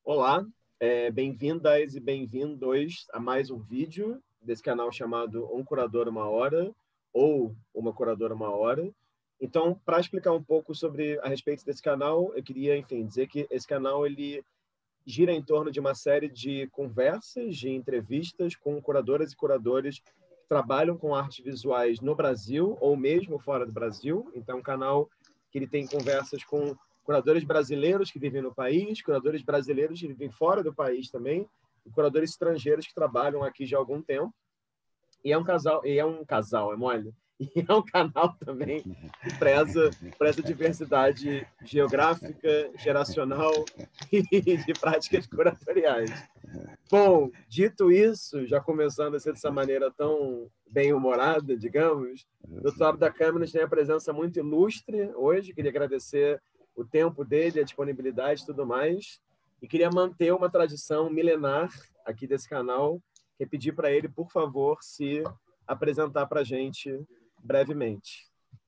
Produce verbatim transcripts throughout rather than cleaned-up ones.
Olá, é, bem-vindas e bem-vindos a mais um vídeo desse canal chamado Um Curador Uma Hora ou Uma Curadora Uma Hora. Então, para explicar um pouco sobre a respeito desse canal, eu queria, enfim, dizer que esse canal ele gira em torno de uma série de conversas, de entrevistas com curadoras e curadores que trabalham com artes visuais no Brasil ou mesmo fora do Brasil. Então, é um canal que ele tem conversas com curadores brasileiros que vivem no país, curadores brasileiros que vivem fora do país também, e curadores estrangeiros que trabalham aqui já há algum tempo. E é um casal, e é um casal, é mole? E é um canal também que preza por essa diversidade geográfica, geracional e de práticas curatoriais. Bom, dito isso, já começando a ser dessa maneira tão bem-humorada, digamos, do outro lado da câmera a gente tem a presença muito ilustre hoje. Queria agradecer o tempo dele, a disponibilidade e tudo mais. E queria manter uma tradição milenar aqui desse canal, que é pedir para ele, por favor, se apresentar para a gente brevemente.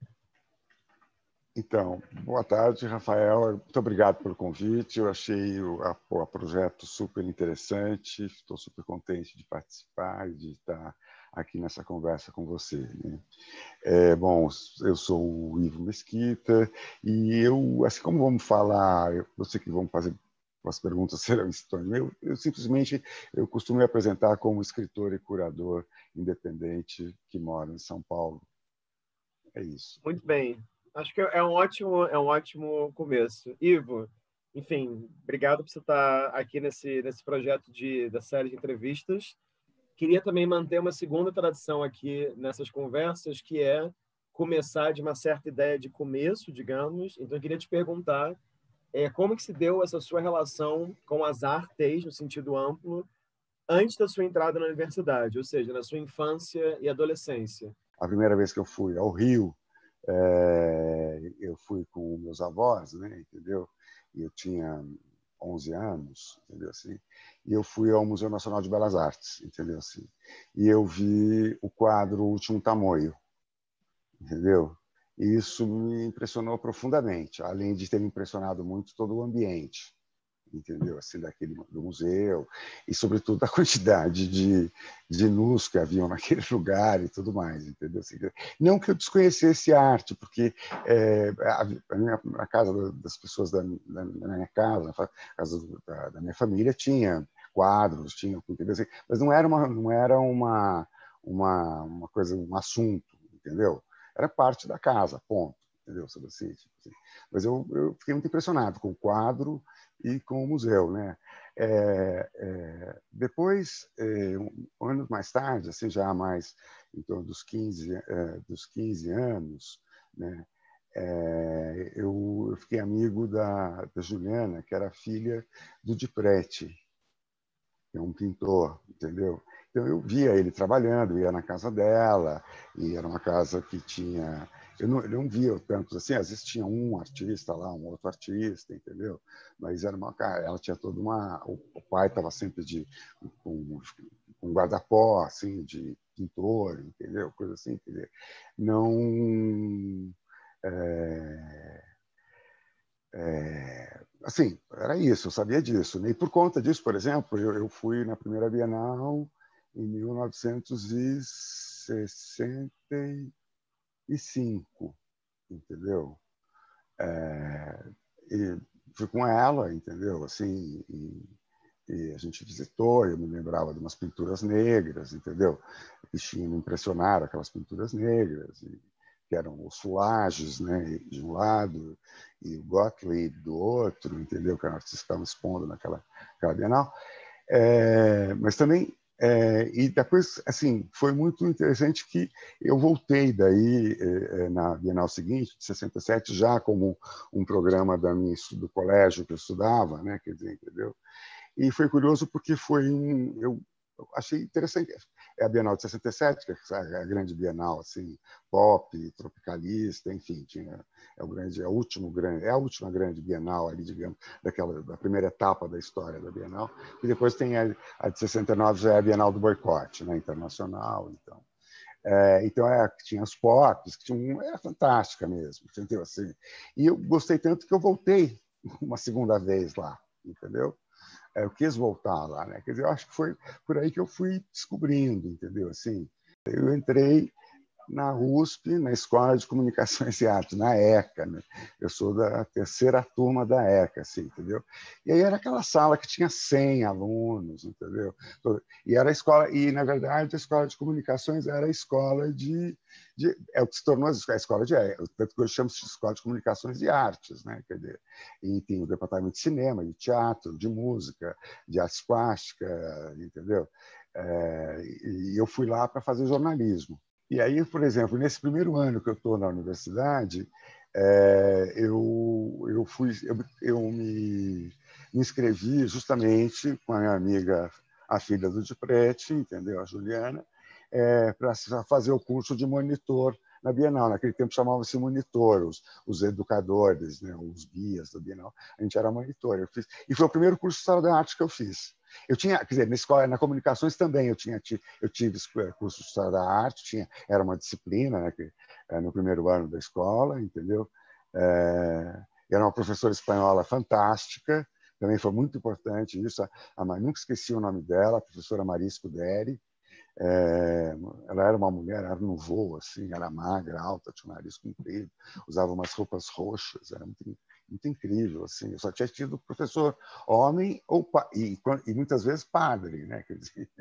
Então, boa tarde, Rafael. Muito obrigado pelo convite. Eu achei o a, o projeto super interessante. Estou super contente de participar e de estar aqui nessa conversa com você, né? É, bom, eu sou o Ivo Mesquita e eu, assim como vamos falar, eu, eu sei que vamos fazer as perguntas serão em torno eu, eu simplesmente eu costumo me apresentar como escritor e curador independente que mora em São Paulo. É isso. Muito bem. Acho que é um ótimo, é um ótimo começo. Ivo, enfim, obrigado por você estar aqui nesse, nesse projeto de, da série de entrevistas. Queria também manter uma segunda tradição aqui nessas conversas, que é começar de uma certa ideia de começo, digamos. Então, eu queria te perguntar é, como que se deu essa sua relação com as artes, no sentido amplo, antes da sua entrada na universidade, ou seja, na sua infância e adolescência. A primeira vez que eu fui ao Rio, é, eu fui com meus avós, né, entendeu? E eu tinha onze anos, entendeu assim? E eu fui ao Museu Nacional de Belas Artes, entendeu assim? E eu vi o quadro O Último Tamoio, entendeu? E isso me impressionou profundamente, além de ter me impressionado muito todo o ambiente, entendeu? Assim, daquele do museu e sobretudo a quantidade de, de nus que haviam naquele lugar e tudo mais, entendeu? Assim, não que eu desconhecesse a arte, porque é, a, a, minha, a casa das pessoas da, da, da minha casa, a casa da, da minha família tinha quadros, tinha, entendeu? Assim, mas não era uma não era uma uma uma coisa, um assunto, entendeu? Era parte da casa, ponto, entendeu? Assim, tipo assim. Mas eu, eu fiquei muito impressionado com o quadro e com o museu, né? É, é, depois, é, um, anos mais tarde, assim, já mais em torno dos quinze, é, dos quinze anos, né? É, eu, eu fiquei amigo da, da Juliana, que era filha do Di Preti, que é um pintor, entendeu? Então eu via ele trabalhando, ia na casa dela, e era uma casa que tinha... Eu não, eu não via tantos assim, às vezes tinha um artista lá, um outro artista, entendeu? Mas era uma, ela tinha toda uma... O pai estava sempre de, com, com um guarda-pó, assim, de pintor, entendeu? Coisa assim, quer dizer, não... É, é, assim, era isso, eu sabia disso, né? E por conta disso, por exemplo, eu, eu fui na primeira Bienal em mil novecentos e sessenta e cinco, entendeu? É, e fui com ela, entendeu? Assim, e, e a gente visitou, eu me lembrava de umas pinturas negras, entendeu? Que tinham me impressionaram, aquelas pinturas negras, e, que eram os Soulages, né, de um lado, e o Gottlieb do outro, entendeu? Que eram artistas que estavam expondo naquela, naquela Bienal. É, mas também, é, e depois, assim, foi muito interessante que eu voltei daí é, na Bienal seguinte, de sessenta e sete, já como um programa da minha, do colégio que eu estudava, né, quer dizer, entendeu? E foi curioso porque foi um, eu achei interessante. É a Bienal de sessenta e sete, que é a grande Bienal assim, pop, tropicalista, enfim, tinha é o grande, é o último grande, é a última grande Bienal ali, digamos, daquela da primeira etapa da história da Bienal. E depois tem a, a de sessenta e nove, já é a Bienal do boicote, né, internacional, então. É, então é, tinha as pops, que tinha, era fantástica mesmo, entendeu assim. E eu gostei tanto que eu voltei uma segunda vez lá, entendeu? eu quis voltar lá, né? Quer dizer, eu acho que foi por aí que eu fui descobrindo, entendeu? Assim, eu entrei na U S P, na Escola de Comunicações e Artes, na ECA, né? Eu sou da terceira turma da ECA, assim, entendeu? E aí era aquela sala que tinha cem alunos, entendeu? E era a escola, e na verdade a Escola de Comunicações era a escola de, de é o que se tornou a escola de, tanto que hoje chama-se de Escola de Comunicações e Artes, né? Quer dizer, e tem o departamento de cinema, de teatro, de música, de artes plásticas, entendeu? É, e eu fui lá para fazer jornalismo. E aí, por exemplo, nesse primeiro ano que eu estou na universidade, é, eu, eu, fui, eu, eu me, me inscrevi justamente com a minha amiga, a filha do Diprete, entendeu? A Juliana, é, para fazer o curso de monitor na Bienal. Naquele tempo chamava-se monitor, os, os educadores, né? Os guias da Bienal. A gente era monitor. Eu fiz, e foi o primeiro curso de História da Arte que eu fiz. Eu tinha, quer dizer, na escola, na comunicações também eu tinha, eu tive curso de História da Arte, tinha, era uma disciplina, né, que, no primeiro ano da escola, entendeu? É, era uma professora espanhola fantástica, também foi muito importante isso. A, a, nunca esqueci o nome dela, a professora Maria Scuderi. É, ela era uma mulher, era no voo, assim, era magra, alta, tinha um nariz comprido, usava umas roupas roxas, era muito, muito incrível, assim. Eu só tinha tido professor homem ou e, e muitas vezes padre, né? Quer dizer,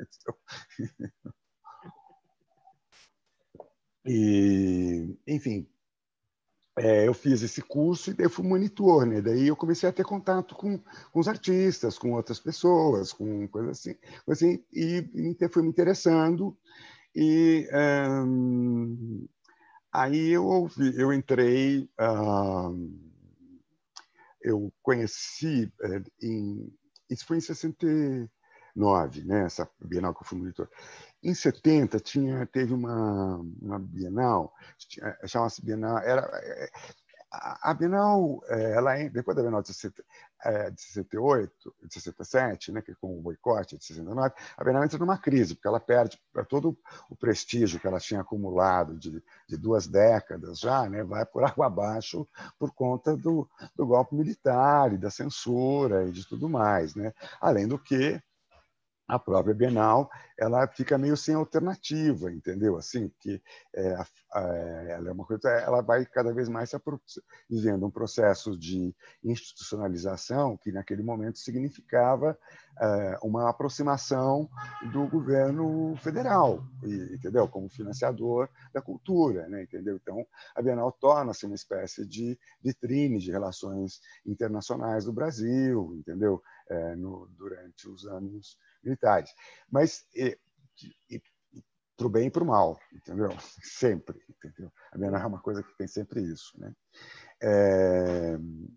e, enfim, é, eu fiz esse curso e daí eu fui monitor, né? Daí eu comecei a ter contato com, com os artistas, com outras pessoas, com coisas assim, assim e, e fui me interessando. E hum, aí eu ouvi, eu entrei, hum, eu conheci em, isso foi em sessenta e nove, né? Essa Bienal que eu fui monitor. Em setenta tinha teve uma, uma Bienal, chamava-se Bienal, era a Bienal, ela depois da Bienal de sessenta e oito, de sessenta e sete, né, que com o boicote de sessenta e nove, a Bienal entra numa crise, porque ela perde todo o prestígio que ela tinha acumulado de, de duas décadas já, né, vai por água abaixo por conta do, do golpe militar e da censura e de tudo mais, né? Além do que a própria Bienal ela fica meio sem alternativa, entendeu? Assim, porque é, é, ela é uma coisa, ela vai cada vez mais se vivendo um processo de institucionalização que naquele momento significava é, uma aproximação do governo federal, entendeu? Como financiador da cultura, né? Entendeu? Então a Bienal torna-se uma espécie de vitrine de relações internacionais do Brasil, entendeu? É, no, durante os anos militares. Mas para o bem e para o mal, entendeu? Sempre, entendeu? A Bienal é uma coisa que tem sempre isso, né? É,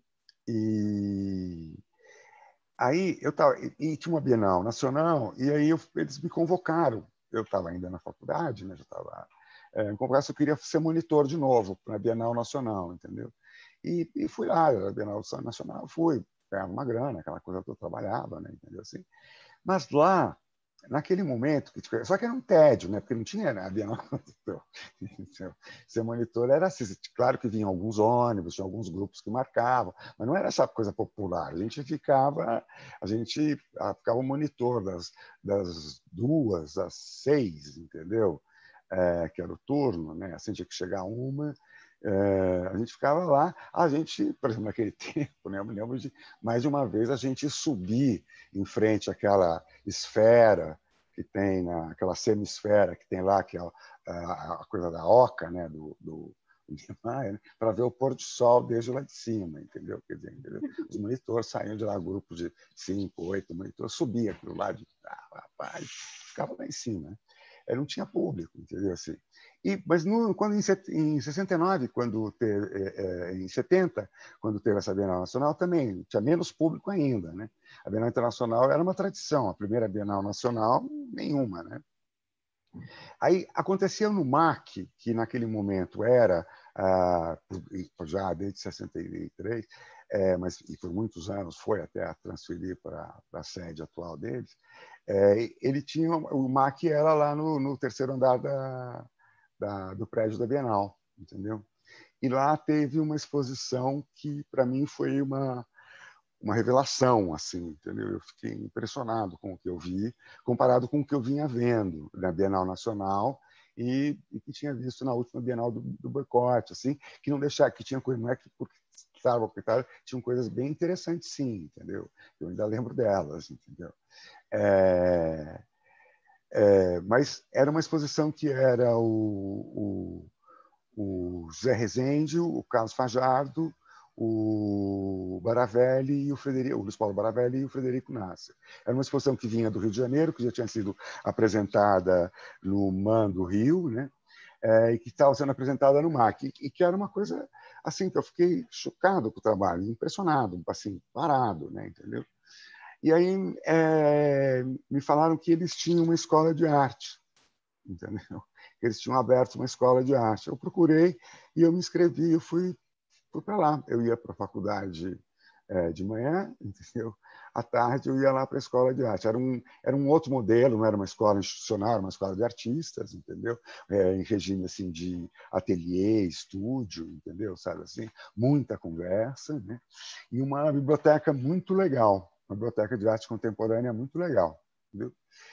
e aí eu tava, e tinha uma Bienal nacional e aí eu, eles me convocaram. Eu estava ainda na faculdade, né? Já estava é, em congresso, eu queria ser monitor de novo para a Bienal Nacional, entendeu? E, e fui lá, a Bienal Nacional, fui, ganhava uma grana, aquela coisa que eu trabalhava, né? Entendeu assim? Mas lá, naquele momento, só que era um tédio, né? Porque não tinha nada. Ser monitor era assim, claro que vinham alguns ônibus, tinha alguns grupos que marcavam, mas não era essa coisa popular. A gente ficava, a gente ficava o monitor das, das duas às seis, entendeu? É, que era o turno, né? Assim tinha que chegar uma. É, a gente ficava lá, a gente, por exemplo, naquele tempo, né, eu me lembro de mais de uma vez a gente subir em frente àquela esfera que tem, na, aquela semisfera que tem lá, que é a, a coisa da oca, né, do, do, do Niemeyer, né, para ver o pôr do sol desde lá de cima, entendeu? Quer dizer, entendeu? Os monitores saíam de lá, grupos de cinco, oito monitores, subia aquilo lá, de, ah, rapaz, ficava lá em cima, né? Eu não tinha público, entendeu? Assim. E, mas no, quando, em sessenta e nove, quando teve, é, em setenta, quando teve essa Bienal Nacional, também tinha menos público ainda, né? A Bienal Internacional era uma tradição, a primeira Bienal Nacional, nenhuma, né? Aí acontecia no M A C, que naquele momento era, ah, já desde sessenta e três, é, mas e por muitos anos foi até a transferir para a sede atual deles, é, ele tinha, o M A C era lá no, no terceiro andar da, da, do prédio da Bienal, entendeu? E lá teve uma exposição que, para mim, foi uma, uma revelação, assim, entendeu? Eu fiquei impressionado com o que eu vi, comparado com o que eu vinha vendo na Bienal Nacional e, e que tinha visto na última Bienal do, do Boicote, assim, que não deixava, que tinha coisa, não é que porque estava coitado, tinham coisas bem interessantes, sim, entendeu? Eu ainda lembro delas, entendeu? É, é, mas era uma exposição que era o, o, o José Rezende, o Carlos Fajardo, o Baravelli e o Frederico, o Luiz Paulo Baravelli e o Frederico Nasser. Era uma exposição que vinha do Rio de Janeiro, que já tinha sido apresentada no MAN do Rio, né? É, e que estava sendo apresentada no MAC, e que era uma coisa assim que eu fiquei chocado com o trabalho, impressionado, assim, parado, né? Entendeu? E aí é, me falaram que eles tinham uma escola de arte, entendeu? Eles tinham aberto uma escola de arte. Eu procurei e eu me inscrevi, eu fui fui para lá. Eu ia para a faculdade é, de manhã, entendeu? À tarde eu ia lá para a escola de arte. Era um, era um outro modelo, não era uma escola institucional, era uma escola de artistas, entendeu? É, em regime assim de ateliê, estúdio, entendeu? Sabe assim, muita conversa, né? E uma biblioteca muito legal, uma biblioteca de arte contemporânea muito legal, entendeu?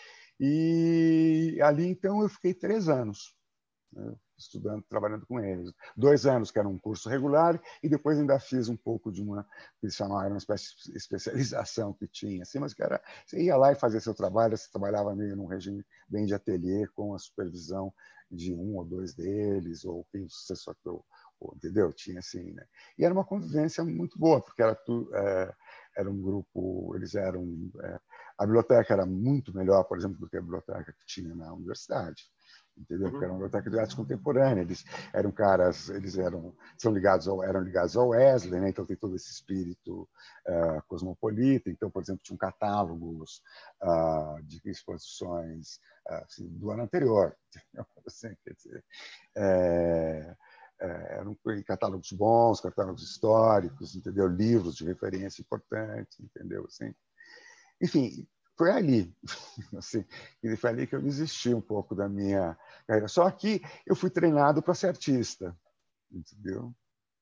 E ali então eu fiquei três anos, né, estudando, trabalhando com eles. Dois anos que era um curso regular e depois ainda fiz um pouco de uma, que eles chamavam, era uma espécie de especialização que tinha, assim, mas que era, você ia lá e fazia seu trabalho, você trabalhava meio num regime bem de ateliê, com a supervisão de um ou dois deles, ou quem você só entendeu? Tinha assim, né? E era uma convivência muito boa, porque era, tu, é, era um grupo, eles eram... É, a biblioteca era muito melhor, por exemplo, do que a biblioteca que tinha na universidade, entendeu? Porque era uma biblioteca de arte contemporânea. Eles eram caras, eles eram são ligados ao, eram ligados ao Wesley, né? Então tem todo esse espírito uh, cosmopolita. Então, por exemplo, tinham catálogos uh, de exposições uh, assim, do ano anterior, assim, quer dizer, é, é, eram catálogos bons, catálogos históricos, entendeu? Livros de referência importantes, entendeu? Assim, enfim, foi ali, assim, foi ali que eu desisti um pouco da minha carreira. Só que eu fui treinado para ser artista, entendeu?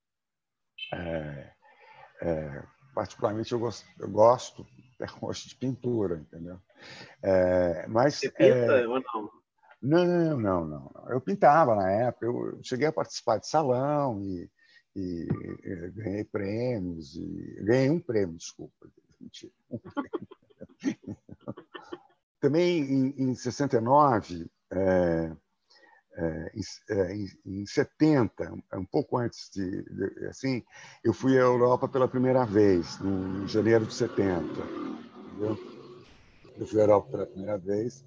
É, é, particularmente eu gosto, eu gosto até hoje de pintura, entendeu? É, mas Você pinta é, ou não? não, não, não, não. Eu pintava na época. Eu cheguei a participar de salão e, e, e ganhei prêmios e ganhei um prêmio, desculpa, mentira, um prêmio. Também, em, em sessenta e nove, é, é, em, em setenta, um pouco antes de, de... assim, eu fui à Europa pela primeira vez, no, em janeiro de setenta. Entendeu? Eu fui à Europa pela primeira vez.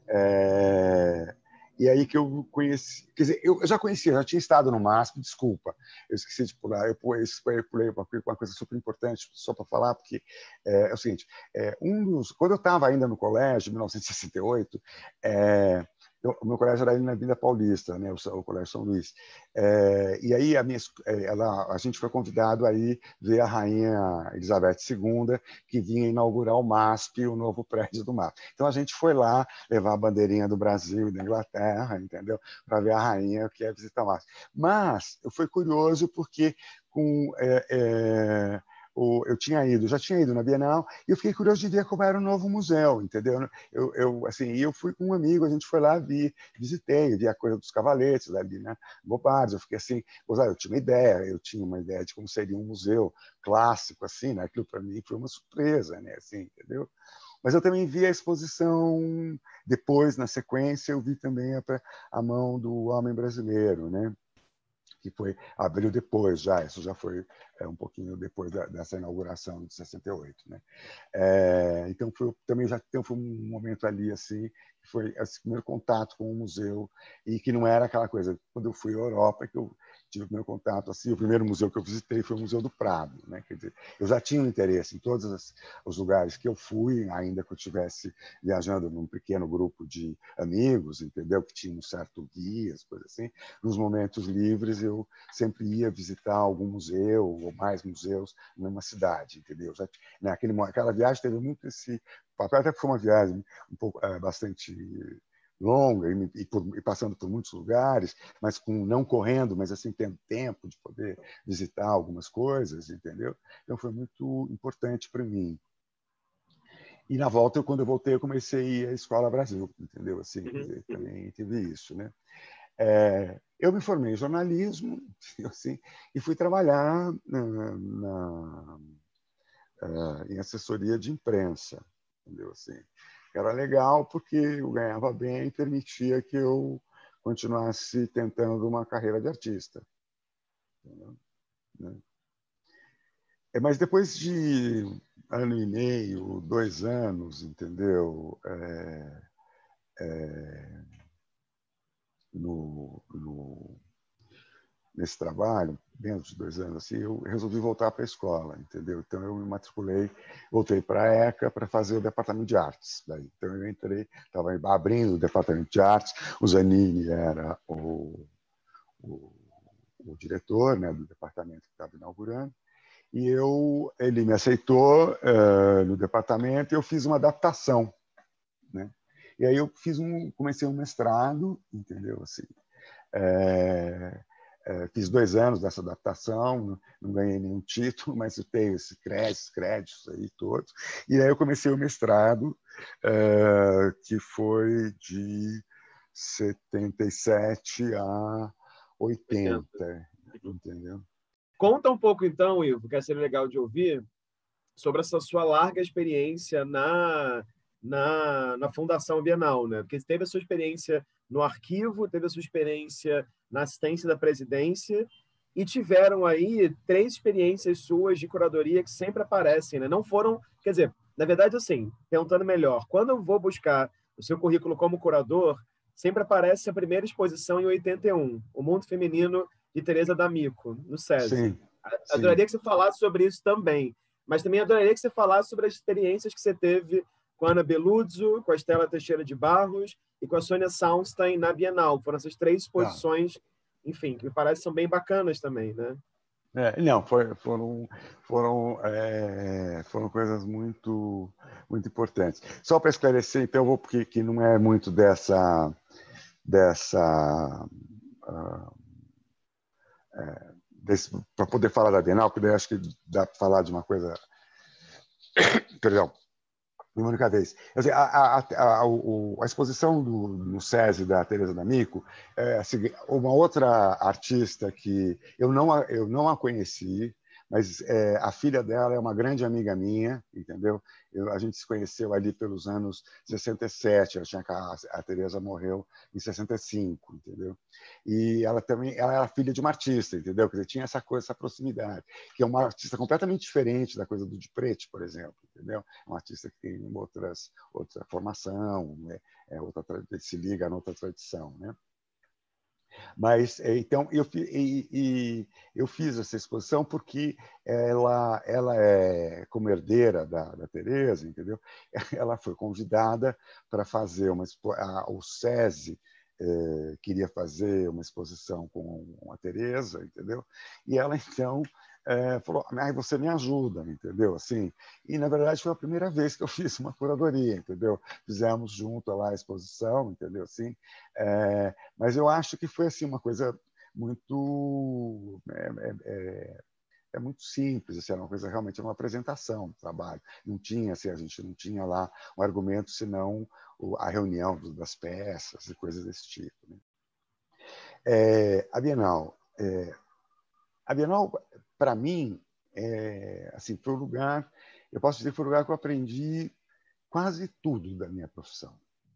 É, e aí que eu conheci... Quer dizer, eu já conhecia, já tinha estado no MASP, desculpa, eu esqueci de pular, eu pulei, eu pulei uma coisa super importante, só para falar, porque é, é o seguinte, é, um dos, quando eu estava ainda no colégio, em mil novecentos e sessenta e oito, é, eu, o meu colégio era ali na Vila Paulista, né, o, o Colégio São Luís, é, e aí a, minha, ela, a gente foi convidado a ir ver a Rainha Elizabeth segunda, que vinha inaugurar o MASP, o novo prédio do MASP. Então a gente foi lá levar a bandeirinha do Brasil e da Inglaterra, entendeu? Para ver a rainha que ia visitar o MASP. Mas eu fui curioso porque com é, é, o, eu tinha ido, já tinha ido na Bienal e eu fiquei curioso de ver como era o novo museu, entendeu? Eu, eu assim, eu fui com um amigo, a gente foi lá, vi, visitei, vi a coisa dos cavaletes ali, né? Bobards, eu fiquei assim, eu tinha uma ideia, eu tinha uma ideia de como seria um museu clássico, assim, né? Aquilo para mim foi uma surpresa, né? Assim, entendeu? Mas eu também vi a exposição, depois, na sequência, eu vi também a, a mão do homem brasileiro, né? Que foi abriu depois já, isso já foi é, um pouquinho depois da, dessa inauguração de sessenta e oito, né? É, então foi, também já então, foi um momento ali assim, que foi esse primeiro contato com o museu e que não era aquela coisa. Quando eu fui à Europa, que eu tive o primeiro contato assim, o primeiro museu que eu visitei foi o Museu do Prado, né? Quer dizer, eu já tinha um interesse em todos as, os lugares que eu fui, ainda que eu estivesse viajando num pequeno grupo de amigos, entendeu? Que tinha um certo guia, as coisas assim. Nos momentos livres eu sempre ia visitar algum museu ou mais museus numa cidade, entendeu? Já, naquele, aquela viagem teve muito esse papel, até que foi uma viagem um pouco é, bastante longa e, e, por, e passando por muitos lugares, mas com não correndo, mas assim tendo tempo de poder visitar algumas coisas, entendeu? Então foi muito importante para mim. E na volta, eu, quando eu voltei, eu comecei a ir à Escola Brasil, entendeu? Assim, quer dizer, também teve isso, né? É, eu me formei em jornalismo, assim, e fui trabalhar na, na, uh, em assessoria de imprensa, entendeu? Assim, era legal porque eu ganhava bem e permitia que eu continuasse tentando uma carreira de artista. Entendeu? Né? É, mas depois de ano e meio, dois anos, entendeu? É, é, no, no, nesse trabalho, menos de dois anos, assim, eu resolvi voltar para a escola, entendeu? Então eu me matriculei, voltei para a ECA para fazer o departamento de artes. Daí. Então eu entrei, estava abrindo o departamento de artes, o Zanini era o, o, o diretor, né, do departamento que estava inaugurando. E eu, ele me aceitou uh, no departamento e eu fiz uma adaptação, né? E aí eu fiz um, comecei um mestrado, entendeu? Assim, é, é, fiz dois anos dessa adaptação, não, não ganhei nenhum título, mas eu tenho esses créditos, créditos aí todos. E aí eu comecei o mestrado, é, que foi de setenta e sete a oitenta, entendeu? Conta um pouco, então, Ivo, que seria legal de ouvir, sobre essa sua larga experiência na, na, na Fundação Bienal, né? Porque você teve a sua experiência no arquivo, teve a sua experiência na assistência da presidência e tiveram aí três experiências suas de curadoria que sempre aparecem, né? Não foram, quer dizer, na verdade, assim, perguntando melhor, quando eu vou buscar o seu currículo como curador, sempre aparece a primeira exposição em oitenta e um, O Mundo Feminino de Teresa D'Amico, no SESI. Sim, sim. Adoraria que você falasse sobre isso também, mas também adoraria que você falasse sobre as experiências que você teve com a Ana Beluzzo, com a Estela Teixeira de Barros e com a Sônia Soundstein na Bienal. Foram essas três Tá. exposições, enfim, que me parecem são bem bacanas também, né? É, não, foi, foram, foram, é, foram coisas muito, muito importantes. Só para esclarecer, então, eu vou porque que não é muito dessa, dessa, uh, é, para poder falar da Bienal, porque daí acho que dá para falar de uma coisa, perdão, uma única vez. Dizer, a, a, a, a, exposição do, no SESI da Teresa D'Amico, é, assim, uma outra artista que eu não, eu não a conheci, mas é, a filha dela é uma grande amiga minha, entendeu? Eu, a gente se conheceu ali pelos anos sessenta e sete, ela tinha, a, a Teresa morreu em sessenta e cinco, entendeu? E ela também ela era filha de uma artista, entendeu? Quer dizer, tinha essa coisa, essa proximidade, que é uma artista completamente diferente da coisa do Di Preti, por exemplo, entendeu? É uma artista que tem outras, outra formação, né? É outra, se liga a outra tradição, né? Mas então eu, e, e, eu fiz essa exposição porque ela, ela é como herdeira da, da Teresa, entendeu? Ela foi convidada para fazer uma a, o SESI eh, queria fazer uma exposição com a Teresa, entendeu? E ela então é, falou, ah, você me ajuda, entendeu? Assim, e na verdade foi a primeira vez que eu fiz uma curadoria, entendeu? Fizemos junto lá a exposição, entendeu? Assim, é, mas eu acho que foi assim uma coisa muito é, é, é muito simples, assim, era uma coisa realmente uma apresentação do trabalho. Não tinha, assim, a gente não tinha lá um argumento senão a reunião das peças e coisas desse tipo. Né? É, a Bienal, é, a Bienal para mim, é, assim, foi um lugar, eu posso dizer que foi um lugar que eu aprendi quase tudo da minha profissão.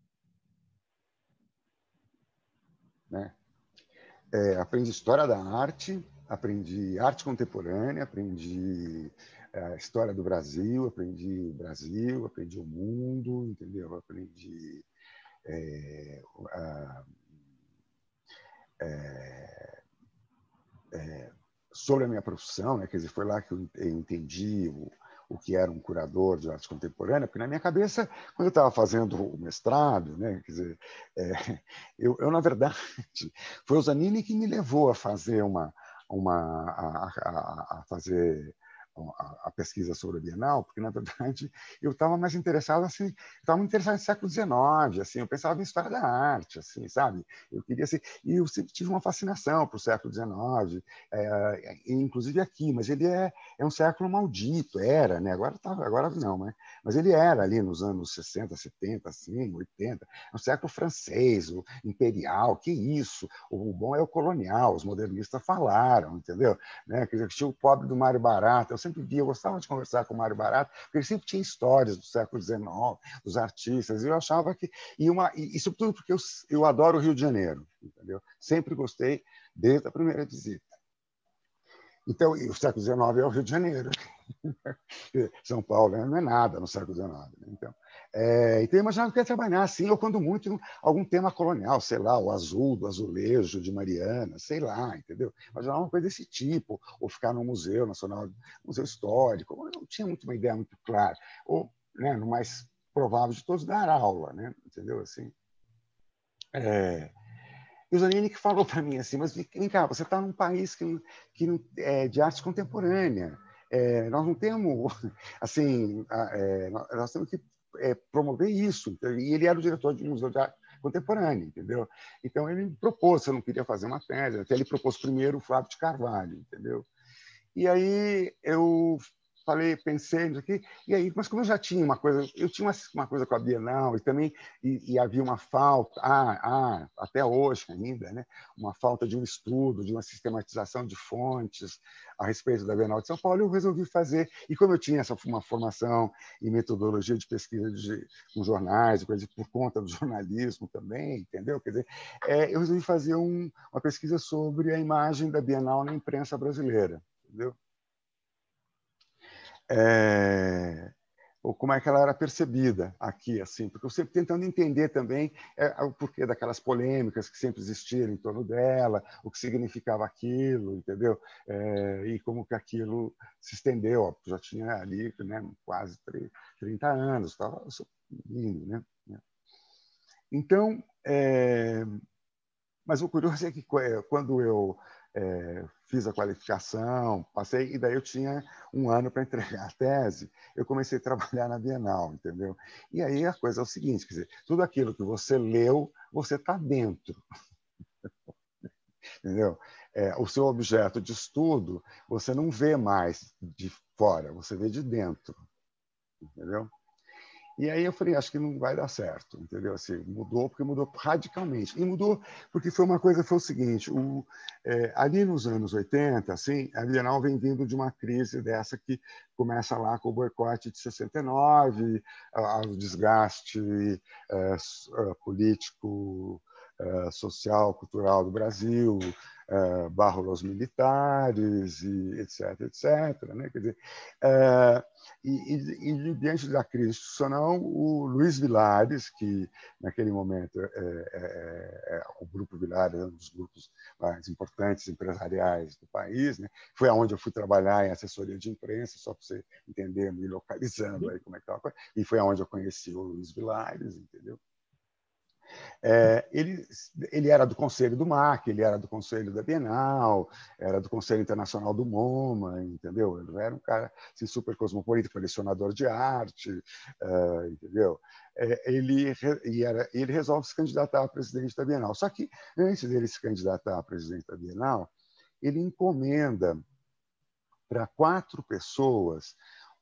Né? É, aprendi história da arte, aprendi arte contemporânea, aprendi a história do Brasil, aprendi o Brasil, aprendi o mundo, entendeu? Aprendi é, a, é, é, sobre a minha profissão, né? Quer dizer, foi lá que eu entendi o, o que era um curador de arte contemporânea, porque na minha cabeça, quando eu estava fazendo o mestrado, né, quer dizer, é, eu, eu, na verdade, foi o Zanini que me levou a fazer uma, uma a, a, a fazer a, a pesquisa sobre a Bienal, porque, na verdade, eu estava mais interessado, assim, estava muito interessado no século dezenove, assim, eu pensava em história da arte, assim, sabe? Eu queria, assim, e eu sempre tive uma fascinação para o século dezenove, é, inclusive aqui, mas ele é, é um século maldito, era, né? Agora, tá, agora não, né? Mas ele era ali nos anos sessenta, setenta, assim, oitenta, é um século francês, o imperial, que isso? O bom é o colonial, os modernistas falaram, entendeu? Né? Quer dizer, tinha o pobre do Mário Barata, eu sempre via, eu gostava de conversar com o Mário Barata, porque ele sempre tinha histórias do século dezenove, dos artistas, e eu achava que... E, uma, e, e sobretudo porque eu, eu adoro o Rio de Janeiro, entendeu? Sempre gostei, desde a primeira visita. Então, o século dezenove é o Rio de Janeiro. São Paulo não é nada no século dezenove. Né? Então, é, então, eu imaginava que ia trabalhar assim, ou quando muito, algum tema colonial, sei lá, o azul do azulejo de Mariana, sei lá, entendeu? Imaginava uma coisa desse tipo, ou ficar no Museu Nacional, Museu Histórico. Eu não tinha muito uma ideia muito clara. Ou, né, no mais provável de todos, dar aula, né? Entendeu? Assim, é... E o Zanini que falou para mim assim, mas vem cá, você está num país que, que é de arte contemporânea. É, nós não temos, assim, é, nós temos que é, promover isso. E ele era o diretor de um museu de arte contemporânea, entendeu? Então ele me propôs, se eu não queria fazer uma tese, até ele propôs primeiro o Flávio de Carvalho, entendeu? E aí eu falei, pensei nisso aqui, e aí, mas como eu já tinha uma coisa, eu tinha uma, uma coisa com a Bienal, e também e, e havia uma falta, ah, ah, até hoje ainda, né, uma falta de um estudo, de uma sistematização de fontes a respeito da Bienal de São Paulo, eu resolvi fazer, e como eu tinha essa uma formação em metodologia de pesquisa de, com jornais, coisa por conta do jornalismo também, entendeu? Quer dizer, é, eu resolvi fazer um, uma pesquisa sobre a imagem da Bienal na imprensa brasileira. Entendeu? É, ou como é que ela era percebida aqui, assim, porque eu sempre tentando entender também é, o porquê daquelas polêmicas que sempre existiram em torno dela, o que significava aquilo, entendeu? É, e como que aquilo se estendeu, ó, já tinha ali, né, quase trinta anos, estava lindo, né? Então, é, mas o curioso é que quando eu é, fiz a qualificação, passei, e daí eu tinha um ano para entregar a tese, eu comecei a trabalhar na Bienal, entendeu? E aí a coisa é o seguinte, quer dizer, tudo aquilo que você leu, você está dentro, entendeu? É, o seu objeto de estudo, você não vê mais de fora, você vê de dentro, entendeu? E aí eu falei, acho que não vai dar certo, entendeu? Assim, mudou porque mudou radicalmente. E mudou porque foi uma coisa, foi o seguinte, o, é, ali nos anos oitenta, assim, a Bienal vem vindo de uma crise dessa que começa lá com o boicote de sessenta e nove, o desgaste é, político, é, social, cultural do Brasil, é, barro aos militares, e etc, etc. Né? Quer dizer, é, e, e, e diante da crise institucional, o Luiz Vilares, que naquele momento é, é, é, o Grupo Vilares é um dos grupos mais importantes empresariais do país, né? Foi aonde eu fui trabalhar em assessoria de imprensa, só para você entender, me localizando aí como é que estava, e foi aonde eu conheci o Luiz Vilares, entendeu? É, ele, ele era do Conselho do M A C, ele era do Conselho da Bienal, era do Conselho Internacional do MoMA, entendeu? Ele era um cara assim, super cosmopolita, colecionador de arte, uh, entendeu? É, ele, e era, ele resolve se candidatar a presidente da Bienal. Só que, antes dele se candidatar a presidente da Bienal, ele encomenda para quatro pessoas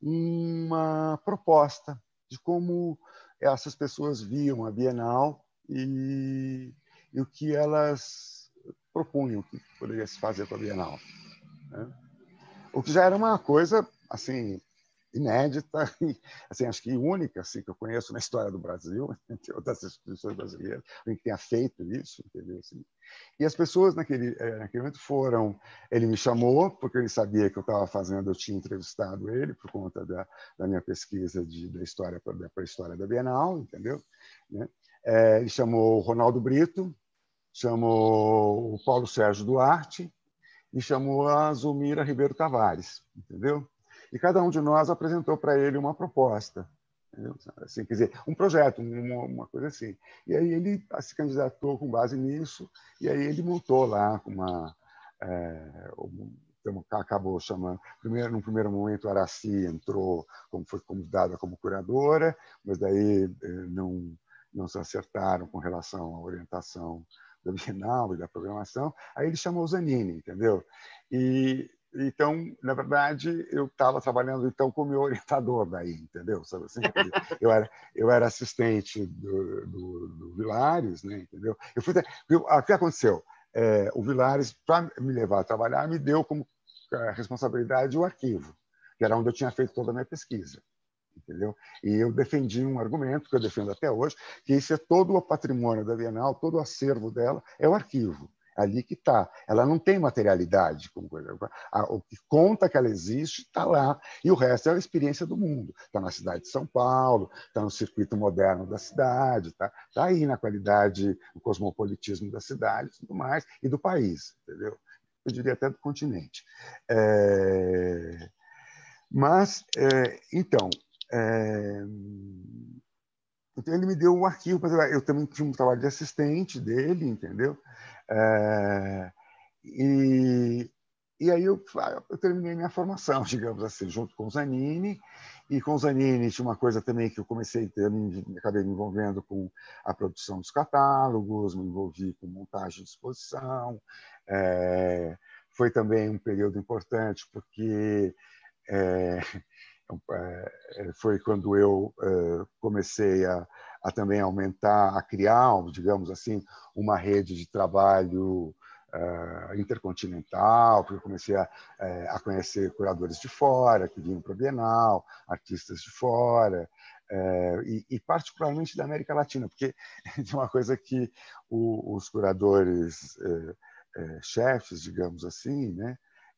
uma proposta de como essas pessoas viam a Bienal e, e o que elas propunham que poderia se fazer com a Bienal. Né? O que já era uma coisa assim inédita e assim, acho que única assim, que eu conheço na história do Brasil, entre outras instituições brasileiras, que tenha feito isso, entendeu? Assim, e as pessoas naquele, naquele momento foram... Ele me chamou, porque ele sabia que eu estava fazendo, eu tinha entrevistado ele por conta da, da minha pesquisa de, da história para a história da Bienal, entendeu? Né? É, ele chamou o Ronaldo Brito, chamou o Paulo Sérgio Duarte e chamou a Zulmira Ribeiro Tavares, entendeu? E cada um de nós apresentou para ele uma proposta. Assim, quer dizer, um projeto, uma, uma coisa assim. E aí ele se candidatou com base nisso, e aí ele montou lá uma, é, então, acabou chamando. Primeiro, no primeiro momento, a Aracy entrou, como foi convidada como curadora, mas daí não, não se acertaram com relação à orientação da Bienal e da programação. Aí ele chamou o Zanini, entendeu? E então, na verdade, eu estava trabalhando então com o meu orientador daí, entendeu? Sabe assim? Eu era eu era assistente do, do, do Vilares, né? Entendeu? Eu fui, o que aconteceu? É, o Vilares, para me levar a trabalhar, me deu como responsabilidade o arquivo, que era onde eu tinha feito toda a minha pesquisa, entendeu? E eu defendi um argumento que eu defendo até hoje, que isso é todo o patrimônio da Bienal, todo o acervo dela é o arquivo. Ali que está. Ela não tem materialidade. Como coisa. O que conta que ela existe está lá. E o resto é a experiência do mundo. Está na cidade de São Paulo, está no circuito moderno da cidade, está tá aí na qualidade, no cosmopolitismo da cidade e tudo mais, e do país, entendeu? Eu diria até do continente. É... Mas, é... então, é... então, ele me deu um arquivo, mas eu também tinha um trabalho de assistente dele, entendeu? É... E, e aí eu, eu terminei minha formação, digamos assim, junto com o Zanini. E com o Zanini tinha uma coisa também que eu comecei, eu me, acabei me envolvendo com a produção dos catálogos, me envolvi com montagem de exposição. É, foi também um período importante, porque é, foi quando eu comecei a, a também aumentar, a criar, digamos assim, uma rede de trabalho Uh, intercontinental, porque eu comecei a, a conhecer curadores de fora, que vinham para a Bienal, artistas de fora, uh, e, e particularmente da América Latina, porque tem uma coisa que o, os curadores uh, chefes, digamos assim, né,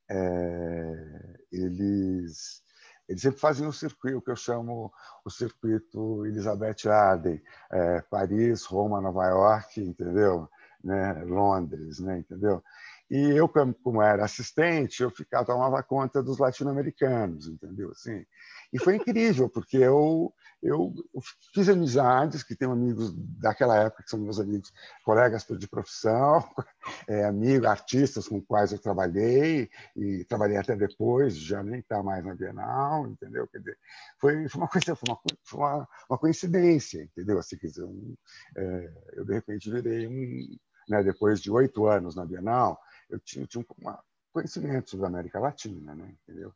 eles, eles sempre fazem o circuito, o que eu chamo o circuito Elizabeth Arden, Paris, Roma, Nova York, entendeu? Né, Londres, né, entendeu? E eu, como era assistente, eu ficava, tomava conta dos latino-americanos, entendeu? Assim, e foi incrível, porque eu, eu, eu fiz amizades, que tenho amigos daquela época, que são meus amigos, colegas de profissão, é, amigos, artistas com quais eu trabalhei, e trabalhei até depois, já nem está mais na Bienal, entendeu? Quer dizer, foi, foi uma coisa, foi uma, foi uma, uma coincidência, entendeu? Assim, quer dizer, um, é, eu de repente virei um Né, depois de oito anos na Bienal, eu tinha, tinha um conhecimento sobre a América Latina, né, entendeu?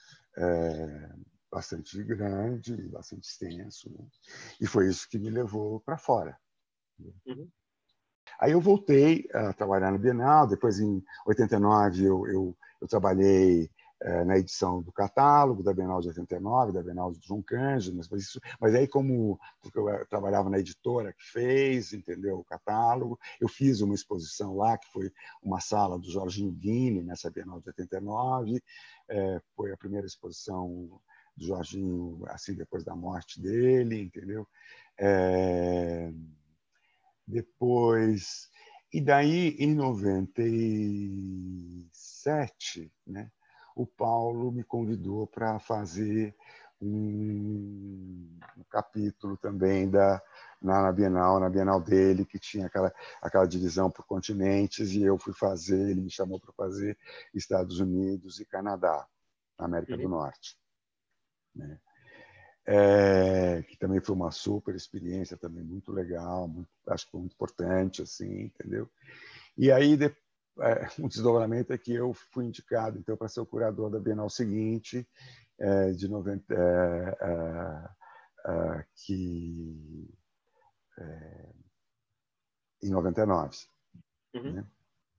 É, bastante grande, bastante extenso, né? E foi isso que me levou para fora. Uhum. Aí eu voltei a trabalhar na Bienal, depois em oitenta e nove eu, eu, eu trabalhei na edição do catálogo da Bienal de oitenta e nove, da Bienal de João Cândido, mas, isso, mas aí como porque eu trabalhava na editora que fez, entendeu, o catálogo, eu fiz uma exposição lá, que foi uma sala do Jorginho Guini, nessa Bienal de oitenta e nove, é, foi a primeira exposição do Jorginho, assim, depois da morte dele, entendeu? É, depois... E daí, em noventa e sete, né, o Paulo me convidou para fazer um, um capítulo também da, na, na Bienal, na Bienal dele, que tinha aquela, aquela divisão por continentes, e eu fui fazer, ele me chamou para fazer Estados Unidos e Canadá, América uhum. do Norte. Né? É, que também foi uma super experiência, também muito legal, muito, acho que foi muito importante, assim, entendeu? E aí, de, é, um desdobramento é que eu fui indicado então para ser o curador da Bienal seguinte, é, de noventa, é, é, é, que é, em noventa e nove. Uhum. Né?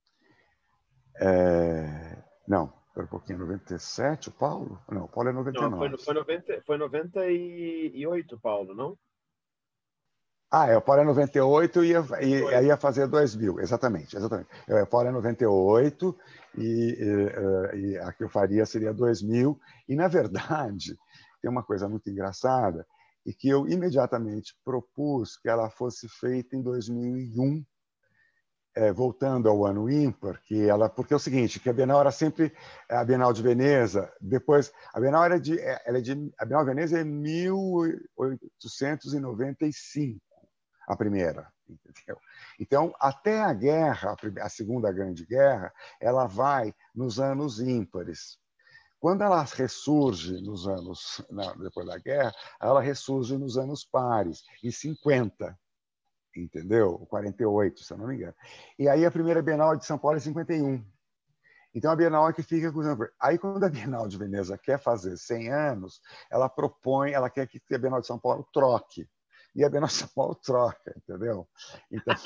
É, não, foi um pouquinho, noventa e sete, o Paulo? Não, o Paulo é noventa e nove. Não, foi, foi, noventa, foi noventa e oito, Paulo, não? Ah, é, o Paulo é noventa e oito e ia, ia, ia fazer dois mil, exatamente. exatamente. O Paulo é noventa e oito e, e, e a que eu faria seria dois mil. E, na verdade, tem uma coisa muito engraçada, e que eu imediatamente propus que ela fosse feita em dois mil e um, é, voltando ao ano ímpar, que ela, porque é o seguinte, que a Bienal era sempre a Bienal de Veneza, depois a Bienal era de, ela é de a Bienal de Veneza é mil oitocentos e noventa e cinco, a primeira, entendeu? Então, até a guerra, a Segunda Grande Guerra, ela vai nos anos ímpares. Quando ela ressurge nos anos, depois da guerra, ela ressurge nos anos pares, em cinquenta, entendeu? quarenta e oito, se eu não me engano. E aí a primeira Bienal de São Paulo é cinquenta e um. Então a Bienal é que fica com... Aí quando a Bienal de Veneza quer fazer cem anos, ela propõe, ela quer que a Bienal de São Paulo troque. E a Bienal de São Paulo troca, entendeu? Então...